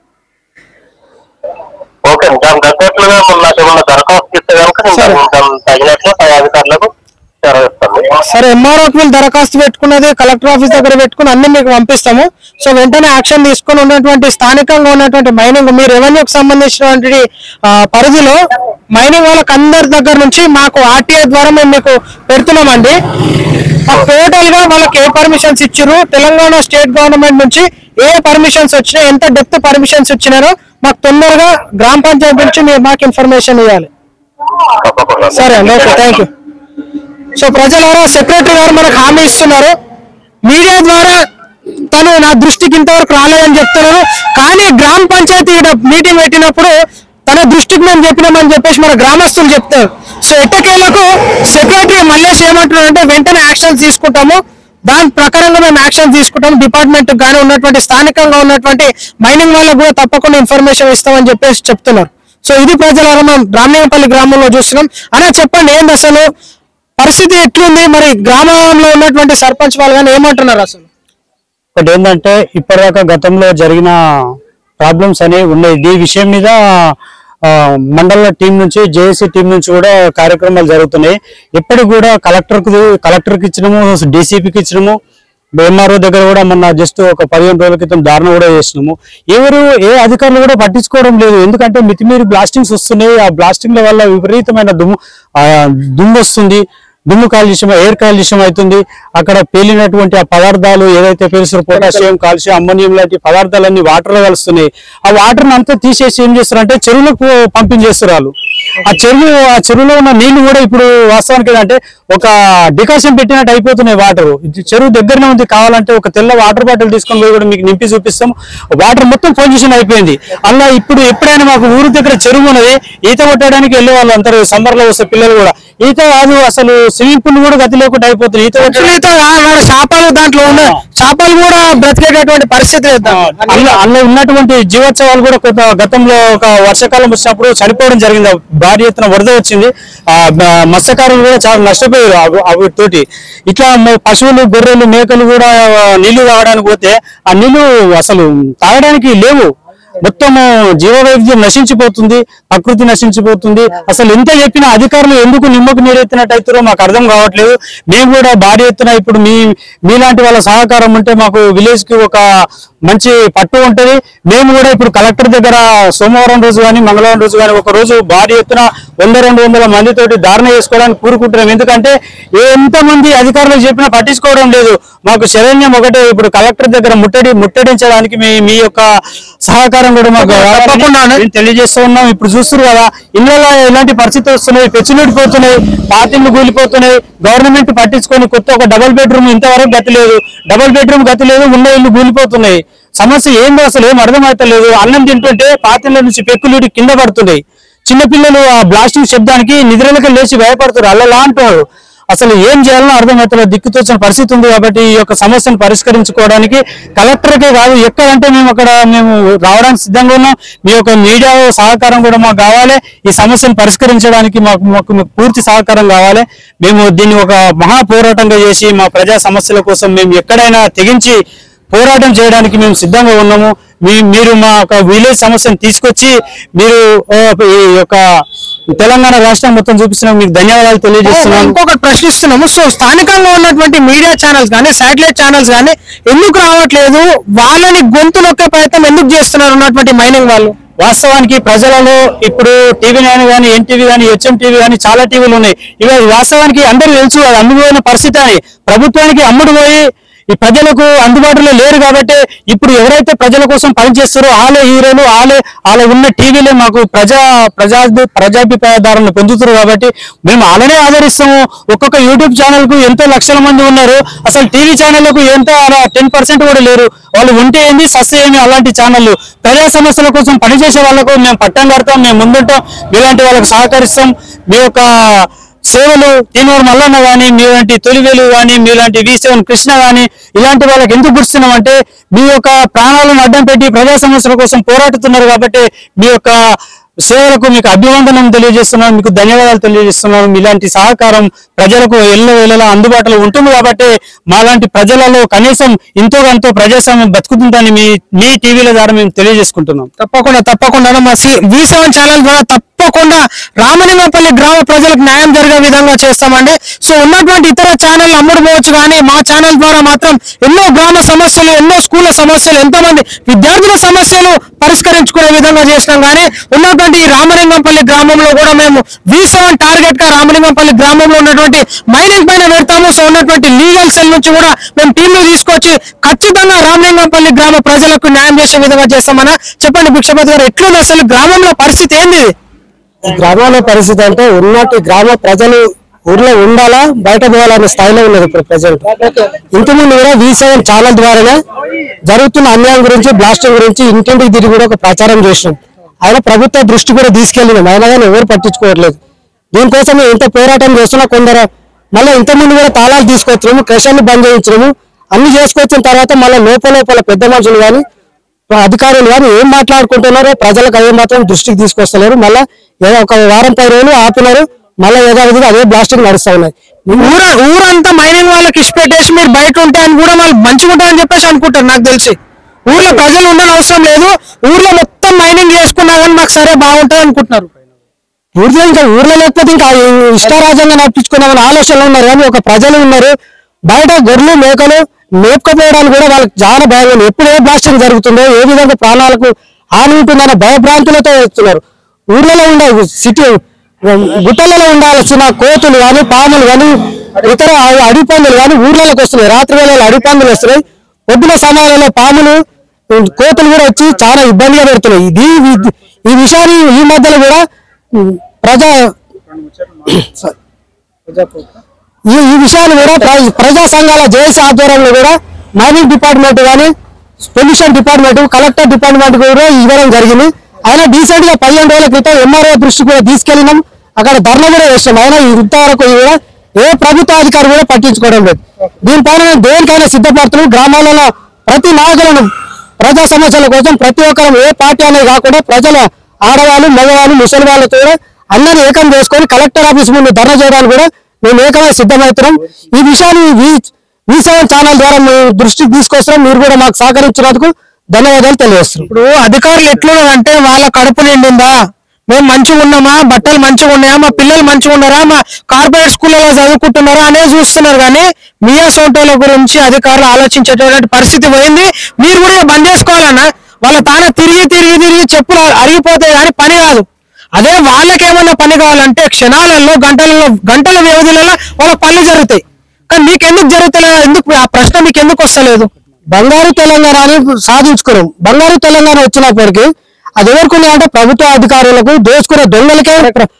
ఓకే, దాని తగ్గట్లుగా నాకు ఏమన్నా దరఖాస్తు ఇస్తే కనుక దాని తగినట్లు పై అధికారులకు చేరవేస్తాను. సరే, ఎంఆర్ఓకి వీళ్ళు దరఖాస్తు పెట్టుకున్నది కలెక్టర్ ఆఫీస్ దగ్గర పెట్టుకుని అన్ని మీకు పంపిస్తాము. సో వెంటనే యాక్షన్ తీసుకుని ఉన్నటువంటి స్థానికంగా ఉన్నటువంటి మైనింగ్ మీ రెవెన్యూకి సంబంధించినటువంటి పరిధిలో మైనింగ్ వాళ్ళకి అందరి దగ్గర నుంచి మాకు ఆర్టీఐ ద్వారా మేము మీకు పెడుతున్నామండి. టోటల్ గా వాళ్ళకి ఏ పర్మిషన్స్ ఇచ్చారు, తెలంగాణ స్టేట్ గవర్నమెంట్ నుంచి ఏ పర్మిషన్స్ వచ్చినాయి, ఎంత డెప్త్ పర్మిషన్స్ వచ్చినారో మాకు తొందరగా గ్రామ పంచాయతీ నుంచి మీరు మాకు ఇన్ఫర్మేషన్ ఇవ్వాలి. సరే అండి, ఓకే, థ్యాంక్ యూ. సో ప్రజలారా, సెక్రటరీ గారు మనకు హామీ ఇస్తున్నారు, మీడియా ద్వారా తను నా దృష్టికి ఇంతవరకు రాలేదని చెప్తున్నారు. కానీ గ్రామ పంచాయతీ మీటింగ్ పెట్టినప్పుడు తన దృష్టికి మేము చెప్పినామని చెప్పేసి మన గ్రామస్తులు చెప్తారు. సో ఎట్టకేలకు సెక్రటరీ మల్లేష్ ఏమంటున్నారు అంటే వెంటనే యాక్షన్స్ తీసుకుంటాము, దాని ప్రకారంగా మేము యాక్షన్ తీసుకుంటాము, డిపార్ట్మెంట్ గానీ ఉన్నటువంటి స్థానికంగా ఉన్నటువంటి మైనింగ్ వాళ్ళకు కూడా తప్పకుండా ఇన్ఫర్మేషన్ ఇస్తామని చెప్పేసి చెప్తున్నారు. సో ఇది ప్రజలారా మనం రామలింగపల్లి గ్రామంలో చూస్తున్నాం. అలా చెప్పండి, ఏంది అసలు పరిస్థితి ఎట్లుంది, మరి గ్రామంలో ఉన్నటువంటి సర్పంచ్ వాళ్ళు కానీ ఏమంటున్నారు అసలు? ఒకటి ఏంటంటే ఇప్పటిదాకా గతంలో జరిగిన ప్రాబ్లమ్స్ అనేవి ఉన్నాయి. ఈ విషయం మీద మండల టీం నుంచి జేఏసీ టీం నుంచి కూడా కార్యక్రమాలు జరుగుతున్నాయి. ఎప్పటికి కూడా కలెక్టర్ కు కలెక్టర్కి ఇచ్చినాము, డీసీపీకి ఇచ్చినాము, ఎంఆర్ఓ దగ్గర కూడా మొన్న జస్ట్ ఒక పదిహేను రోజుల క్రితం ధారణ కూడా చేసినాము. ఎవరు ఏ అధికారులు కూడా పట్టించుకోవడం లేదు. ఎందుకంటే మితిమీరి బ్లాస్టింగ్స్ వస్తున్నాయి. ఆ బ్లాస్టింగ్ల వల్ల విపరీతమైన దుమ్ము దుమ్ము వస్తుంది, దుమ్ము కాలుష్యం, ఎయిర్ కాలుష్యం అవుతుంది. అక్కడ పేలినటువంటి ఆ పదార్థాలు ఏదైతే పేలుస్తారో పొటాషియం, కాల్షియం, అమ్మోనియం లాంటి పదార్థాలన్నీ వాటర్ లో కలుస్తున్నాయి. ఆ వాటర్ అంతా తీసేసి ఏం చేస్తారంటే చెరువులకు పంపించేస్తారు వాళ్ళు. ఆ చెరువు ఆ చెరువులో ఉన్న నీళ్లు కూడా ఇప్పుడు వాస్తవానికి ఏంటంటే ఒక డికాషన్ పెట్టినట్టు అయిపోతున్నాయి. వాటర్ చెరువు దగ్గరనే ఉంది, కావాలంటే ఒక తెల్ల వాటర్ బాటిల్ తీసుకొని పోయి కూడా మీకు నింపి చూపిస్తాం. వాటర్ మొత్తం పొల్యూషన్ అయిపోయింది. అలా ఇప్పుడు ఎప్పుడైనా మాకు ఊరు దగ్గర చెరువు ఉన్నది, ఈత కొట్టడానికి వెళ్ళే వాళ్ళు అంటారు. సమ్మర్ లో వస్తే పిల్లలు కూడా ఈత కాదు, అసలు స్విమ్మింగ్ పూల్ కూడా గతి లేకుండా అయిపోతుంది. ఈత చేపలు దాంట్లో ఉన్న చేపలు కూడా బ్రతికేటటువంటి పరిస్థితి అందులో ఉన్నటువంటి జీవోత్సవాలు కూడా కొంత గతంలో ఒక వర్షాకాలం వచ్చినప్పుడు చనిపోవడం జరిగింది. భారీ ఎత్తున వరద వచ్చింది. ఆ మత్స్యకారులు కూడా చాలా నష్టపోయారు వాటితోటి. ఇట్లా పశువులు, గొర్రెలు, మేకలు కూడా నీళ్లు తాగడానికి పోతే ఆ నీళ్లు అసలు తాగడానికి లేవు. మొత్తము జీవవైవిధ్యం నశించిపోతుంది, ప్రకృతి నశించిపోతుంది. అసలు ఎంత చెప్పినా అధికారులు ఎందుకు నిమ్మకు నీరెత్తినట్టు అవుతారో మాకు అర్థం కావట్లేదు. మేము కూడా భారీ ఎత్తున ఇప్పుడు మీ మీలాంటి వాళ్ళ సహకారం ఉంటే మాకు విలేజ్ కి ఒక మంచి పట్టు ఉంటది. మేము కూడా ఇప్పుడు కలెక్టర్ దగ్గర సోమవారం రోజు కానీ మంగళవారం రోజు కానీ ఒక రోజు భారీ ఎత్తున వంద రెండు వందల మందితోటి ధారణ చేసుకోవడానికి కూరుకుంటున్నాం. ఎందుకంటే ఎంతమంది అధికారులు చెప్పినా పట్టించుకోవడం లేదు. మాకు శరణ్యం ఒకటే, ఇప్పుడు కలెక్టర్ దగ్గర ముట్టడి ముట్టడించడానికి మీ మీ యొక్క సహకారం కూడా మాకు తప్పకుండా తెలియజేస్తూ ఉన్నాం. ఇప్పుడు చూస్తున్నారు కదా, ఇళ్ళలో ఎలాంటి పరిస్థితులు వస్తున్నాయి, పెచ్చునీటి పోతున్నాయి, పాతిళ్ళు కూలిపోతున్నాయి. గవర్నమెంట్ పట్టించుకొని కొత్త ఒక డబుల్ బెడ్రూమ్ ఇంతవరకు గతి లేదు, డబుల్ బెడ్రూమ్ గతి లేదు, ఉన్న ఇల్లు కూలిపోతున్నాయి. సమస్య ఏందో అసలు ఏం అర్థమైతలేదు. అన్నం తింటుంటే పాతిళ్ళ నుంచి పెక్కులు కింద పడుతున్నాయి. చిన్నపిల్లలు ఆ బ్లాస్టింగ్ శబ్దానికి నిద్రలకి లేచి భయపడుతున్నారు, అల్లలా అంటున్నారు. అసలు ఏం చేయాలనో అర్థమవుతలేదు, దిక్కుతోచిన పరిస్థితి ఉంది. కాబట్టి ఈ యొక్క సమస్యను పరిష్కరించుకోవడానికి కలెక్టర్కే కాదు, ఎక్కడంటే మేము అక్కడ మేము రావడానికి సిద్ధంగా ఉన్నాం. మీ యొక్క మీడియా సహకారం కూడా మాకు కావాలి. ఈ సమస్యను పరిష్కరించడానికి మాకు మాకు పూర్తి సహకారం కావాలి. మేము దీన్ని ఒక మహా పోరాటంగా చేసి మా ప్రజా సమస్యల కోసం మేము ఎక్కడైనా తెగించి పోరాటం చేయడానికి మేము సిద్ధంగా ఉన్నాము. మీ మీరు మా యొక్క విలేజ్ సమస్యను తీసుకొచ్చి మీరు ఈ యొక్క తెలంగాణ రాష్ట్రం మొత్తం చూపిస్తున్నాం. మీకు ధన్యవాదాలు తెలియజేస్తున్నాం. ఇంకొకటి ప్రశ్నిస్తున్నాము. సో స్థానికంగా ఉన్నటువంటి మీడియా ఛానల్స్ కానీ శాటిలైట్ ఛానల్స్ కానీ ఎందుకు రావట్లేదు, వాళ్ళని గొంతు నొక్కే ప్రయత్నం ఎందుకు చేస్తున్నారు ఉన్నటువంటి మైనింగ్ వాళ్ళు? వాస్తవానికి ప్రజలలో ఇప్పుడు టీవీ నైన్ కానీ, ఎన్టీవీ కానీ, హెచ్ఎం టీవీ కానీ చాలా టీవీలు ఉన్నాయి. ఇవి వాస్తవానికి అందరూ తెలుసు అది అమ్ముడుపోయిన పరిస్థితి అని. ప్రభుత్వానికి అమ్ముడు పోయి ఈ ప్రజలకు అందుబాటులో లేరు కాబట్టి ఇప్పుడు ఎవరైతే ప్రజల కోసం పనిచేస్తారో వాళ్ళే హీరోలు వాళ్ళే వాళ్ళ ఉన్న టీవీలే మాకు ప్రజా ప్రజా ప్రజాభిప్రాయదారులను పొందుతారు కాబట్టి మేము వాళ్ళనే ఆదరిస్తాము. ఒక్కొక్క యూట్యూబ్ ఛానల్ కు ఎంతో లక్షల మంది ఉన్నారు, అసలు టీవీ ఛానళ్లకు ఎంతో టెన్ పర్సెంట్ కూడా లేరు. వాళ్ళు ఉంటే ఏంది సస్య ఏంది అలాంటి ఛానళ్ళు. ప్రజా సమస్యల కోసం పనిచేసే వాళ్ళకు మేము పట్టం కడతాం, మేము ముందుంటాం, మీలాంటి వాళ్ళకు సహకరిస్తాం. మీ యొక్క సేవలు తీనూరు మల్లన్న గానీ, మీలాంటి తొలివేలు గానీ, మీలాంటి వి సెవెన్ కృష్ణ గానీ ఇలాంటి వాళ్ళకి ఎందుకు గుర్తున్నాం అంటే మీ యొక్క ప్రాణాలను అడ్డం పెట్టి ప్రజా సమస్యల కోసం పోరాడుతున్నారు కాబట్టి మీ యొక్క సేవలకు మీకు అభివందనం తెలియజేస్తున్నాను, మీకు ధన్యవాదాలు తెలియజేస్తున్నాను. ఇలాంటి సహకారం ప్రజలకు ఎల్ల వేళలా అందుబాటులో ఉంటుంది కాబట్టి మాలాంటి ప్రజలలో కనీసం ఎంతో ఎంతో ప్రజాస్వామ్యం బతుకుతుందని మీ మీ టీవీల ద్వారా మేము తెలియజేసుకుంటున్నాం. తప్పకుండా తప్పకుండా మా వి సెవెన్ ఛానల్ ద్వారా తప్పకుండా రామలింగంపల్లి గ్రామ ప్రజలకు న్యాయం జరిగే విధంగా చేస్తామండి. సో ఉన్నటువంటి ఇతర ఛానల్ అమ్ముడు పోవచ్చు కానీ మా ఛానల్ ద్వారా మాత్రం ఎన్నో గ్రామ సమస్యలు, ఎన్నో స్కూళ్ళ సమస్యలు, ఎంతో మంది విద్యార్థుల సమస్యలు పరిష్కరించుకునే విధంగా చేసినాం. కానీ ఉన్నటువంటి ఈ రామలింగంపల్లి గ్రామంలో కూడా మేము వి సెవెన్ టార్గెట్ గా రామలింగంపల్లి గ్రామంలో ఉన్నటువంటి మైనింగ్ పైన పెడతాము. సో ఉన్నటువంటి లీగల్ సెల్ నుంచి కూడా మేము టీమ్ ని తీసుకొచ్చి ఖచ్చితంగా రామలింగంపల్లి గ్రామ ప్రజలకు న్యాయం చేసే విధంగా చేస్తామన్నా. చెప్పండి భిక్షపతి గారు, ఎట్లుంది అసలు గ్రామంలో పరిస్థితి ఏంది? గ్రామాల పరిస్థితి అంటే ఉన్నట్టు గ్రామ ప్రజలు ఊర్లో ఉండాలా బయట పోవాలనే స్థాయిలో ఉన్నది ఇప్పుడు ప్రజెంట్. ఇంతకుముందు కూడా వి సెవెన్ ఛానల్ ద్వారానే జరుగుతున్న అన్యాయం గురించి, బ్లాస్టింగ్ గురించి ఇంటింటికి తిరిగి కూడా ఒక ప్రచారం చేసినాం. ఆయన ప్రభుత్వ దృష్టి కూడా తీసుకెళ్ళినాం, అయినా కానీ ఎవరు పట్టించుకోవట్లేదు. దీనికోసం ఎంత పోరాటం చేస్తున్నా కొందరు మళ్ళీ ఇంతకుముందు కూడా తాళాలు తీసుకొచ్చినాము, క్రషర్లు బంద్ చేయించినాము. అన్ని చేసుకొచ్చిన తర్వాత మళ్ళీ లోపల లోపల పెద్ద మనుషులు కానీ అధికారులు కానీ ఏం మాట్లాడుకుంటున్నారో ప్రజలకు అదే మాత్రం దృష్టికి తీసుకొస్తలేరు. మళ్ళీ ఏదో ఒక వారం పది రోజులు ఆపినారు, మళ్ళీ యథావిధిగా అదే బ్లాస్టింగ్ నడుస్తా ఉన్నాయి. ఊర ఊరంతా మైనింగ్ వాళ్ళకి ఇష్టపెట్టేసి మీరు బయట ఉంటే అని కూడా వాళ్ళు మంచిగా ఉంటారని చెప్పేసి అనుకుంటారు. నాకు తెలిసి ఊర్లో ప్రజలు ఉండని అవసరం లేదు, ఊర్లో మొత్తం మైనింగ్ చేసుకున్నా కానీ మాకు సరే బాగుంటుంది అనుకుంటున్నారు. ఊర్లో ఇంకా ఊర్లో లేకపోతే ఇంకా ఇష్టారాజ్యంగా నడిపించుకున్నామని ఆలోచనలు ఉన్నారు. కానీ ఒక ప్రజలు ఉన్నారు బయట గొర్రెలు మేకలు మేపుకపోవడానికి కూడా వాళ్ళకి చాలా భయం. ఎప్పుడు ఏ బ్లాస్టింగ్ జరుగుతుందో, ఏ విధంగా ప్రాణాలకు హాని ఉంటుందన్న భయభ్రాంతులతో వేస్తున్నారు. ఊర్లలో ఉండే సిటీ గుట్టలలో ఉండాల్సిన కోతులు కానీ, పాములు కానీ, ఇతర అడవి పందులు కానీ ఊర్లలోకి వస్తున్నాయి. రాత్రి వేళలో అడవి పందులు వస్తున్నాయి, పొద్దున సమయంలో పాములు కోతులు కూడా వచ్చి చాలా ఇబ్బందిగా పెడుతున్నాయి. ఇది ఈ విషయాన్ని ఈ మధ్యలో కూడా ప్రజా ఈ ఈ విషయాన్ని కూడా ప్రజా సంఘాల జేఏసీ ఆధ్వర్యంలో కూడా మైనింగ్ డిపార్ట్మెంట్ కానీ, పొల్యూషన్ డిపార్ట్మెంట్, కలెక్టర్ డిపార్ట్మెంట్ కూడా ఇవ్వడం జరిగింది. అయినా డీసెంట్ గా పదిహేను రోజుల క్రితం ఎంఆర్ఓ దృష్టి కూడా తీసుకెళ్ళినాం, అక్కడ ధర్నా కూడా వేస్తాం. అయినా ఇంతవరకు కూడా ఏ ప్రభుత్వ అధికారి కూడా పట్టించుకోవడం లేదు. దీనిపైన దేనికైనా సిద్ధపడుతున్నాం. గ్రామాలలో ప్రతి నాయకులను ప్రజా సమస్యల కోసం ప్రతి ఒక్కరు ఏ పార్టీ అనేది కాకుండా ప్రజల ఆడవాళ్ళు, మగవాళ్ళు, ముసలి వాళ్ళతో కూడా అందరినీ ఏకం చేసుకొని కలెక్టర్ ఆఫీస్ ముందు ధర్నా చేయడానికి కూడా మేము ఏకమై సిద్ధమవుతున్నాం. ఈ విషయాన్ని వి సెవెన్ ఛానల్ ద్వారా మేము దృష్టికి తీసుకొస్తున్నాం. మీరు కూడా మాకు సహకరించినందుకు ధన్యవాదాలు తెలియజేస్తున్నాం. ఇప్పుడు అధికారులు ఎట్లున్నారంటే వాళ్ళ కడుపు నిండిందా, మేము మంచిగా ఉన్నామా, బట్టలు మంచిగా ఉన్నాయా, మా పిల్లలు మంచిగా ఉన్నారా, మా కార్పొరేట్ స్కూళ్ళలో చదువుకుంటున్నారా అనేది చూస్తున్నారు. కానీ మియా సోటోల గురించి అధికారులు ఆలోచించేటటువంటి పరిస్థితి పోయింది. మీరు కూడా బంద్ చేసుకోవాలన్నా. వాళ్ళ తాన తిరిగి తిరిగి తిరిగి చెప్పులు అరిగిపోతాయి కానీ పని కాదు. అదే వాళ్ళకి ఏమన్నా పని కావాలంటే క్షణాలలో గంటలలో గంటల వ్యవధిలలో వాళ్ళ పనులు జరుగుతాయి. కానీ మీకు ఎందుకు జరుగుతలేదు? ఎందుకు ఆ ప్రశ్న మీకు ఎందుకు వస్తలేదు? బంగారు తెలంగాణని సాధించుకున్నాం. బంగారు తెలంగాణ వచ్చినప్పటికీ అది ఎవరికి అంటే ప్రభుత్వ అధికారులకు, దోచుకునే దొంగలకే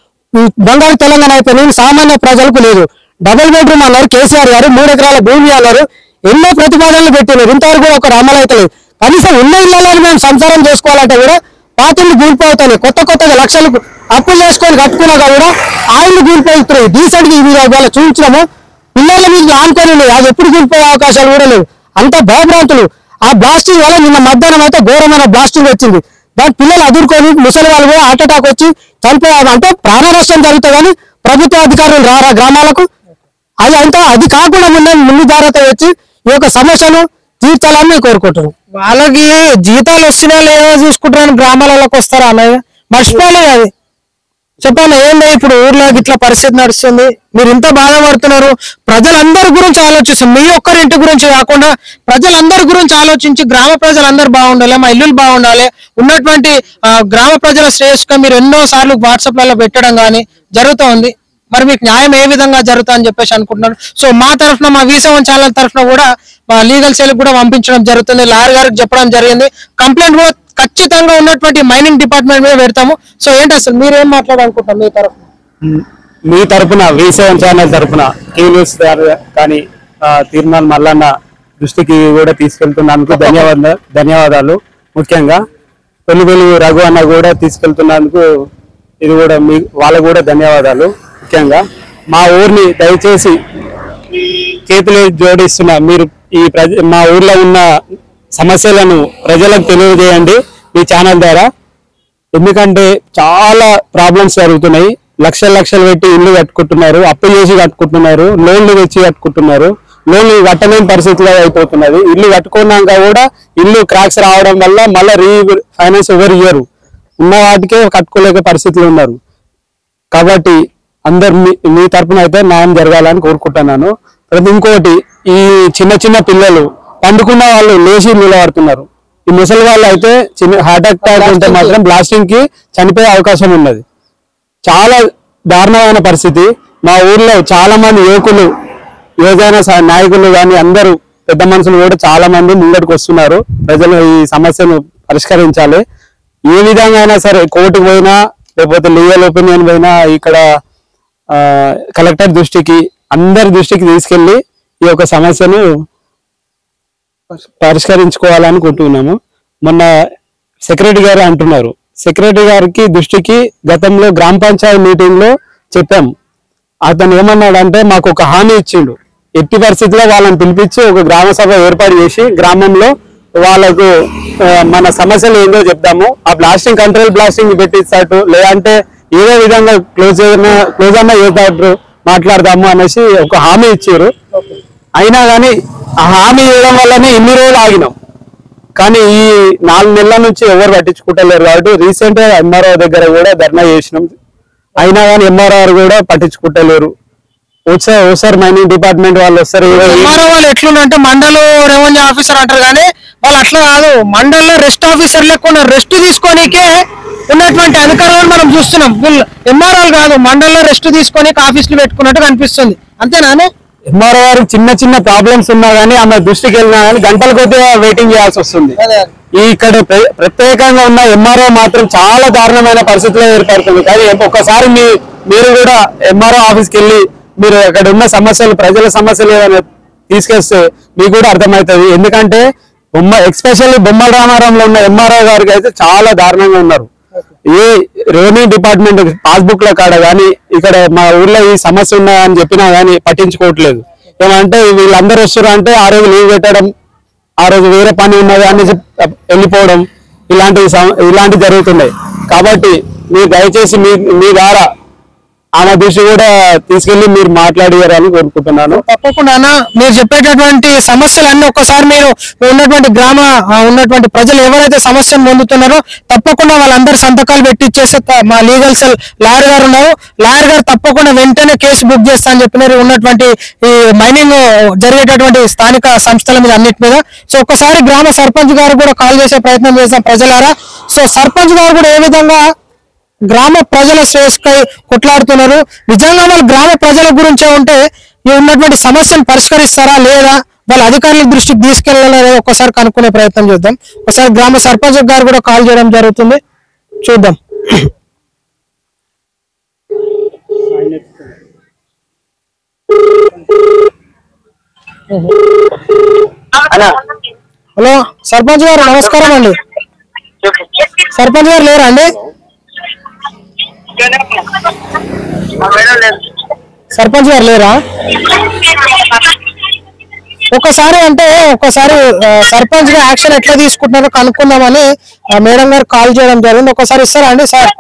బంగారు తెలంగాణ అయిపోయింది. సామాన్య ప్రజలకు లేదు. డబుల్ బెడ్రూమ్ అన్నారు కేసీఆర్ గారు, మూడు ఎకరాల భూమి అన్నారు, ఎన్నో ప్రతిపాదనలు పెట్టినారు. ఇంతవరకు కూడా ఒక అమలు అయితే లేదు. కనీసం ఉన్న ఇళ్లలో మేము సంసారం చేసుకోవాలంటే కూడా పాతిళ్ళు కూలిపోతాయి. కొత్త కొత్తగా లక్షలు అప్పులు చేసుకొని కట్టుకున్నాక కూడా ఆయిల్ కూలిపోతున్నాయి. డీసెంట్ గా ఇవాళ చూపించినాము, పిల్లల మీద ఆనుకొని అది ఎప్పుడు కూలిపోయే అవకాశాలు కూడా లేవు. అంత భయభ్రాంతులు. ఆ బ్లాస్టింగ్ వల్ల నిన్న మధ్యాహ్నం అయితే ఘోరమైన బ్లాస్టింగ్ వచ్చింది. దాని పిల్లలు అదుర్కొని ముసలి వాళ్ళు కూడా హార్ట్ అటాక్ వచ్చి చనిపోయారు. అంటే ప్రాణ నష్టం జరుగుతుంది కానీ ప్రభుత్వ అధికారులు రారా గ్రామాలకు? అది అంతా అది కాకుండా ముందు ముందు జాగ్రత్త వచ్చి ఈ యొక్క సమస్యను తీర్చాలని కోరుకుంటున్నాం. వాళ్ళకి జీతాలు వస్తున్నా లేదా చూసుకుంటారని గ్రామాలలోకి వస్తారా అన్నయ్య? మర్చిపోలేదు అది. చెప్పాలి ఏంటి ఇప్పుడు ఊర్లో ఇట్లా పరిస్థితి నడుస్తుంది, మీరు ఇంత బాధపడుతున్నారు. ప్రజలందరి గురించి ఆలోచిస్తాం, మీ ఒక్కరి ఇంటి గురించి కాకుండా ప్రజలందరి గురించి ఆలోచించి గ్రామ ప్రజలందరూ బాగుండాలి, మా ఇల్లులు బాగుండాలి, ఉన్నటువంటి గ్రామ ప్రజల శ్రేయస్సుగా మీరు ఎన్నో సార్లు వాట్సాప్లలో పెట్టడం కానీ జరుగుతూ ఉంది. మరి మీకు న్యాయం ఏ విధంగా జరుగుతా అని చెప్పేసి అనుకుంటున్నారు. సో మా తరఫున, మా వి సెవెన్ ఛానల్ తరఫున కూడా లీగల్ సెల్ కూడా పంపించడం జరుగుతుంది, లాయర్ గారికి చెప్పడం జరిగింది. కంప్లైంట్ కూడా ఖచ్చితంగా ఉన్నటువంటి మైనింగ్ డిపార్ట్మెంట్ మీద పెడతాము. సో ఏంటి అసలు మీరేం మాట్లాడాలనుకుంటాం మీ తరఫు మీ తరపున వి సెవెన్ ఛానల్ తరపున టీ న్యూస్ కానీ తిరుమల మల్లన్న దృష్టికి కూడా తీసుకెళ్తున్నందుకు ధన్యవాదాలు ధన్యవాదాలు ముఖ్యంగా పెళ్లి వెలుగు రఘు అన్న కూడా తీసుకెళ్తున్నందుకు ఇది కూడా మీ వాళ్ళకు కూడా ధన్యవాదాలు. ముఖ్యంగా మా ఊరిని దయచేసి చేతులు జోడిస్తున్న మీరు ఈ ప్రజ మా ఊర్లో ఉన్న సమస్యలను ప్రజలకు తెలియజేయండి మీ ఛానల్ ద్వారా. ఎందుకంటే చాలా ప్రాబ్లమ్స్ జరుగుతున్నాయి. లక్షల లక్షలు పెట్టి ఇల్లు కట్టుకుంటున్నారు, అప్పు చేసి కట్టుకుంటున్నారు, లోన్లు తెచ్చి కట్టుకుంటున్నారు. లోన్లు కట్టలేని పరిస్థితిలో అయిపోతున్నది. ఇల్లు కట్టుకున్నాక కూడా ఇల్లు క్రాక్స్ రావడం వల్ల మళ్ళీ రీ ఫైనాన్స్ ఎవరు ఇయ్యరు, ఉన్న వాటికే కట్టుకోలేక పరిస్థితులు ఉన్నారు. కాబట్టి అందరు మీ మీ తరఫున అయితే న్యాయం జరగాలని కోరుకుంటున్నాను. ప్రతి ఇంకోటి ఈ చిన్న చిన్న పిల్లలు పండుకున్న వాళ్ళు లేచి నిలబడుతున్నారు. ఈ ముసలి వాళ్ళు అయితే చిన్న హార్ట్ అటాక్ ఉంటే మాత్రం బ్లాస్టింగ్ కి చనిపోయే అవకాశం ఉన్నది. చాలా దారుణమైన పరిస్థితి. మా ఊర్లో చాలా మంది యువకులు యువజన నాయకులు కానీ అందరూ పెద్ద మనుషులు కూడా చాలా మంది ముంగటికి వస్తున్నారు. ప్రజలు ఈ సమస్యను పరిష్కరించాలి. ఏ విధంగా అయినా సరే కోర్టుకు పోయినా లేకపోతే లీగల్ ఒపీనియన్ పోయినా ఇక్కడ కలెక్టర్ దృష్టికి అందరి దృష్టికి తీసుకెళ్లి ఈ యొక్క సమస్యను పరిష్కరించుకోవాలనుకుంటున్నాము. మొన్న సెక్రటరీ గారు అంటున్నారు, సెక్రటరీ గారికి దృష్టికి గతంలో గ్రామ పంచాయతీ మీటింగ్ లో చెప్పాం. అతను ఏమన్నాడంటే మాకు ఒక హామీ ఇచ్చిండు, ఎట్టి పరిస్థితిలో వాళ్ళని పిలిపించి ఒక గ్రామ సభ ఏర్పాటు చేసి గ్రామంలో వాళ్ళకు మన సమస్యలు ఏందో చెప్తాము, ఆ బ్లాస్టింగ్ కంట్రోల్ బ్లాస్టింగ్ పెట్టిస్తాడు, లేదంటే ఏదో విధంగా క్లోజ్ అయినా క్లోజ్ అన్నా చేస్తాడు మాట్లాడదాము అనేసి ఒక హామీ ఇచ్చారు. అయినా కానీ ఆ హామీ ఇవ్వడం వల్లనే ఇన్ని రోజులు ఆగినాం. కానీ ఈ నాలుగు నెలల నుంచి ఎవరు పట్టించుకుంటలేరు. కాబట్టి రీసెంట్ గా ఎంఆర్ఓ దగ్గర కూడా ధర్నా చేసినాం. అయినా కానీ ఎంఆర్ఓ కూడా పట్టించుకుంటలేరు. ఒకసారి ఒకసారి మైనింగ్ డిపార్ట్మెంట్ వాళ్ళు వస్తారు. ఎంఆర్ఓ వాళ్ళు ఎట్లుందంటే మండల రెవెన్యూ ఆఫీసర్ అంటారు, కానీ వాళ్ళు అట్లా కాదు. మండలంలో రెస్ట్ ఆఫీసర్ లేకుండా రెస్ట్ తీసుకోనికే ఉన్నటువంటి అధికారులను మనం చూస్తున్నాం. వీళ్ళు ఎంఆర్ఓలు కాదు, మండలంలో రెస్ట్ తీసుకొని ఆఫీసులు పెట్టుకున్నట్టు కనిపిస్తుంది. అంతేనానే? ఎంఆర్ఓ గారు చిన్న చిన్న ప్రాబ్లమ్స్ ఉన్నా కానీ ఆమె దృష్టికి వెళ్ళినా కానీ గంటల కొద్దిగా వెయిటింగ్ చేయాల్సి వస్తుంది. ఇక్కడ ప్రత్యేకంగా ఉన్న ఎంఆర్ఓ మాత్రం చాలా దారుణమైన పరిస్థితిలో ఏర్పడుతుంది. కానీ ఒక్కసారి మీ మీరు కూడా ఎంఆర్ఓ ఆఫీస్కి వెళ్ళి మీరు అక్కడ ఉన్న సమస్యలు ప్రజల సమస్యలు ఏదైనా తీసుకొస్తే మీకు కూడా అర్థమవుతుంది. ఎందుకంటే బొమ్మ ఎక్స్పెషల్లీ బొమ్మల రామారంలో ఉన్న ఎంఆర్ఓ గారికి అయితే చాలా దారుణంగా ఉన్నారు. ఏ రెవెన్యూ డిపార్ట్మెంట్ పాస్బుక్ ల కాడ కానీ ఇక్కడ మా ఊర్లో ఈ సమస్య ఉన్నా అని చెప్పినా కానీ పట్టించుకోవట్లేదు. ఏమంటే వీళ్ళందరూ వస్తారు అంటే ఆ రోజు లీవ్ పెట్టడం, ఆ రోజు వేరే పని ఉన్నది అనేసి వెళ్ళిపోవడం, ఇలాంటివి ఇలాంటివి జరుగుతున్నాయి. కాబట్టి మీరు దయచేసి మీ మీ ద్వారా ఆమె దృష్టి కూడా తీసుకెళ్లి మీరు మాట్లాడారని కోరుకుంటున్నాను. తప్పకుండా మీరు చెప్పేటటువంటి సమస్యలన్నీ ఒక్కసారి మీరు ఉన్నటువంటి గ్రామ ఉన్నటువంటి ప్రజలు ఎవరైతే సమస్యను పొందుతున్నారో తప్పకుండా వాళ్ళందరూ సంతకాలు పెట్టిచ్చేస్తే మా లీగల్ సెల్ లాయర్ గారు ఉన్నారు, లాయర్ గారు తప్పకుండా వెంటనే కేసు బుక్ చేస్తా అని చెప్పినారు ఉన్నటువంటి ఈ మైనింగ్ జరిగేటటువంటి స్థానిక సంస్థల మీద అన్నిటి మీద. సో ఒక్కసారి గ్రామ సర్పంచ్ గారు కూడా కాల్ చేసే ప్రయత్నం చేస్తాం ప్రజలారా. సో సర్పంచ్ గారు కూడా ఏ విధంగా గ్రామ ప్రజల శ్రేయస్కై కొట్లాడుతున్నారు, నిజంగా వాళ్ళు గ్రామ ప్రజల గురించే ఉంటే ఈ ఉన్నటువంటి సమస్యను పరిష్కరిస్తారా లేదా, వాళ్ళ అధికారుల దృష్టికి తీసుకెళ్లాలని ఒక్కసారి కనుక్కునే ప్రయత్నం చేద్దాం. ఒకసారి గ్రామ సర్పంచ్ గారు కూడా కాల్ చేయడం జరుగుతుంది, చూద్దాం. హలో సర్పంచ్ గారు నమస్కారం అండి. సర్పంచ్ గారు లేరా అండి? సర్పంచ్ గారు లేరా? ఒకసారి అంటే ఒకసారి సర్పంచ్ గా యాక్షన్ ఎట్లా తీసుకుంటున్నారో కనుక్కుందామని మేడం గారు కాల్ చేయడం జరిగింది. ఒకసారి ఇస్తారా అండి సార్?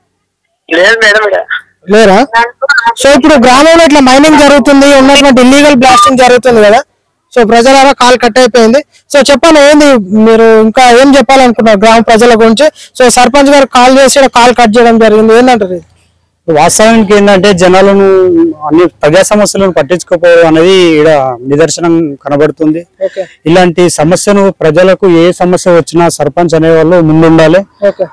లేరా? సో ఇప్పుడు గ్రామంలో ఇట్లా మైనింగ్ జరుగుతుంది, ఉన్నటువంటి ఇల్లీగల్ బ్లాస్టింగ్ జరుగుతుంది కదా, సో ప్రజలారా కాల్ కట్ అయిపోయింది. సో చెప్పండి ఏంది మీరు ఇంకా ఏం చెప్పాలనుకున్నారు గ్రామ ప్రజల గురించి? సో సర్పంచ్ గారు కాల్ చేసి కాల్ కట్ చేయడం జరిగింది, ఏంటంటారు? వాస్తవానికి ఏంటంటే జనాలను అన్ని ప్రజా సమస్యలను పట్టించుకోకపోవడం అనేది ఇక్కడ నిదర్శనం కనబడుతుంది. ఇలాంటి సమస్యను ప్రజలకు ఏ సమస్య వచ్చినా సర్పంచ్ అనే వాళ్ళు ముందుండాలి,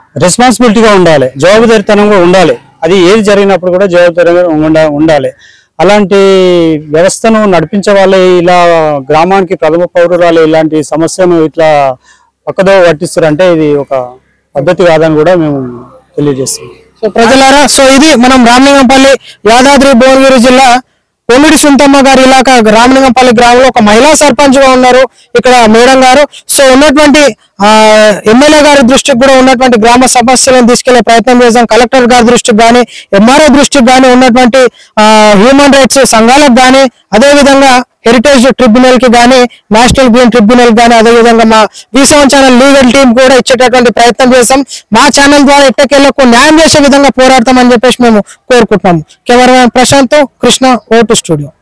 రెస్పాన్సిబిలిటీగా ఉండాలి, జవాబుదారితనంగా ఉండాలి. అది ఏది జరిగినప్పుడు కూడా జవాబుదారిగా ఉండాలి. అలాంటి వ్యవస్థను నడిపించే వాళ్ళే ఇలా గ్రామానికి ప్రథమ పౌరురాలు ఇలాంటి సమస్యను ఇట్లా పక్కదో పట్టిస్తారు అంటే ఇది ఒక పద్ధతి కాదని కూడా మేము తెలియజేస్తాం. సో ప్రజలారా, సో ఇది మనం రామలింగంపల్లి యాదాద్రి భువనగిరి జిల్లా పొమ్మిడి సుంతమ్మ గారి ఇలాకా రామలింగంపల్లి గ్రామంలో ఒక మహిళా సర్పంచ్ గా ఉన్నారు ఇక్కడ మేడం గారు. సో ఉన్నటువంటి ఆ ఎమ్మెల్యే గారి దృష్టికి కూడా ఉన్నటువంటి గ్రామ సమస్యలను తీసుకెళ్లే ప్రయత్నం చేద్దాం. కలెక్టర్ గారి దృష్టికి కానీ ఎంఆర్ఓ దృష్టికి కానీ ఉన్నటువంటి ఆ హ్యూమన్ రైట్స్ సంఘాలకు కానీ అదేవిధంగా హెరిటేజ్ ట్రిబ్యునల్ కి కానీ నేషనల్ గ్రీన్ ట్రిబ్యునల్ కానీ అదేవిధంగా మా V seven channel legal team కూడా ఇచ్చేటటువంటి ప్రయత్నం చేస్తాం. మా ఛానల్ ద్వారా ఎట్టకేళ్లకు న్యాయం చేసే విధంగా పోరాడతామని చెప్పేసి మేము కోరుకుంటున్నాము. కెమెరామెన్ ప్రశాంత్, కృష్ణ, ఓటు స్టూడియో.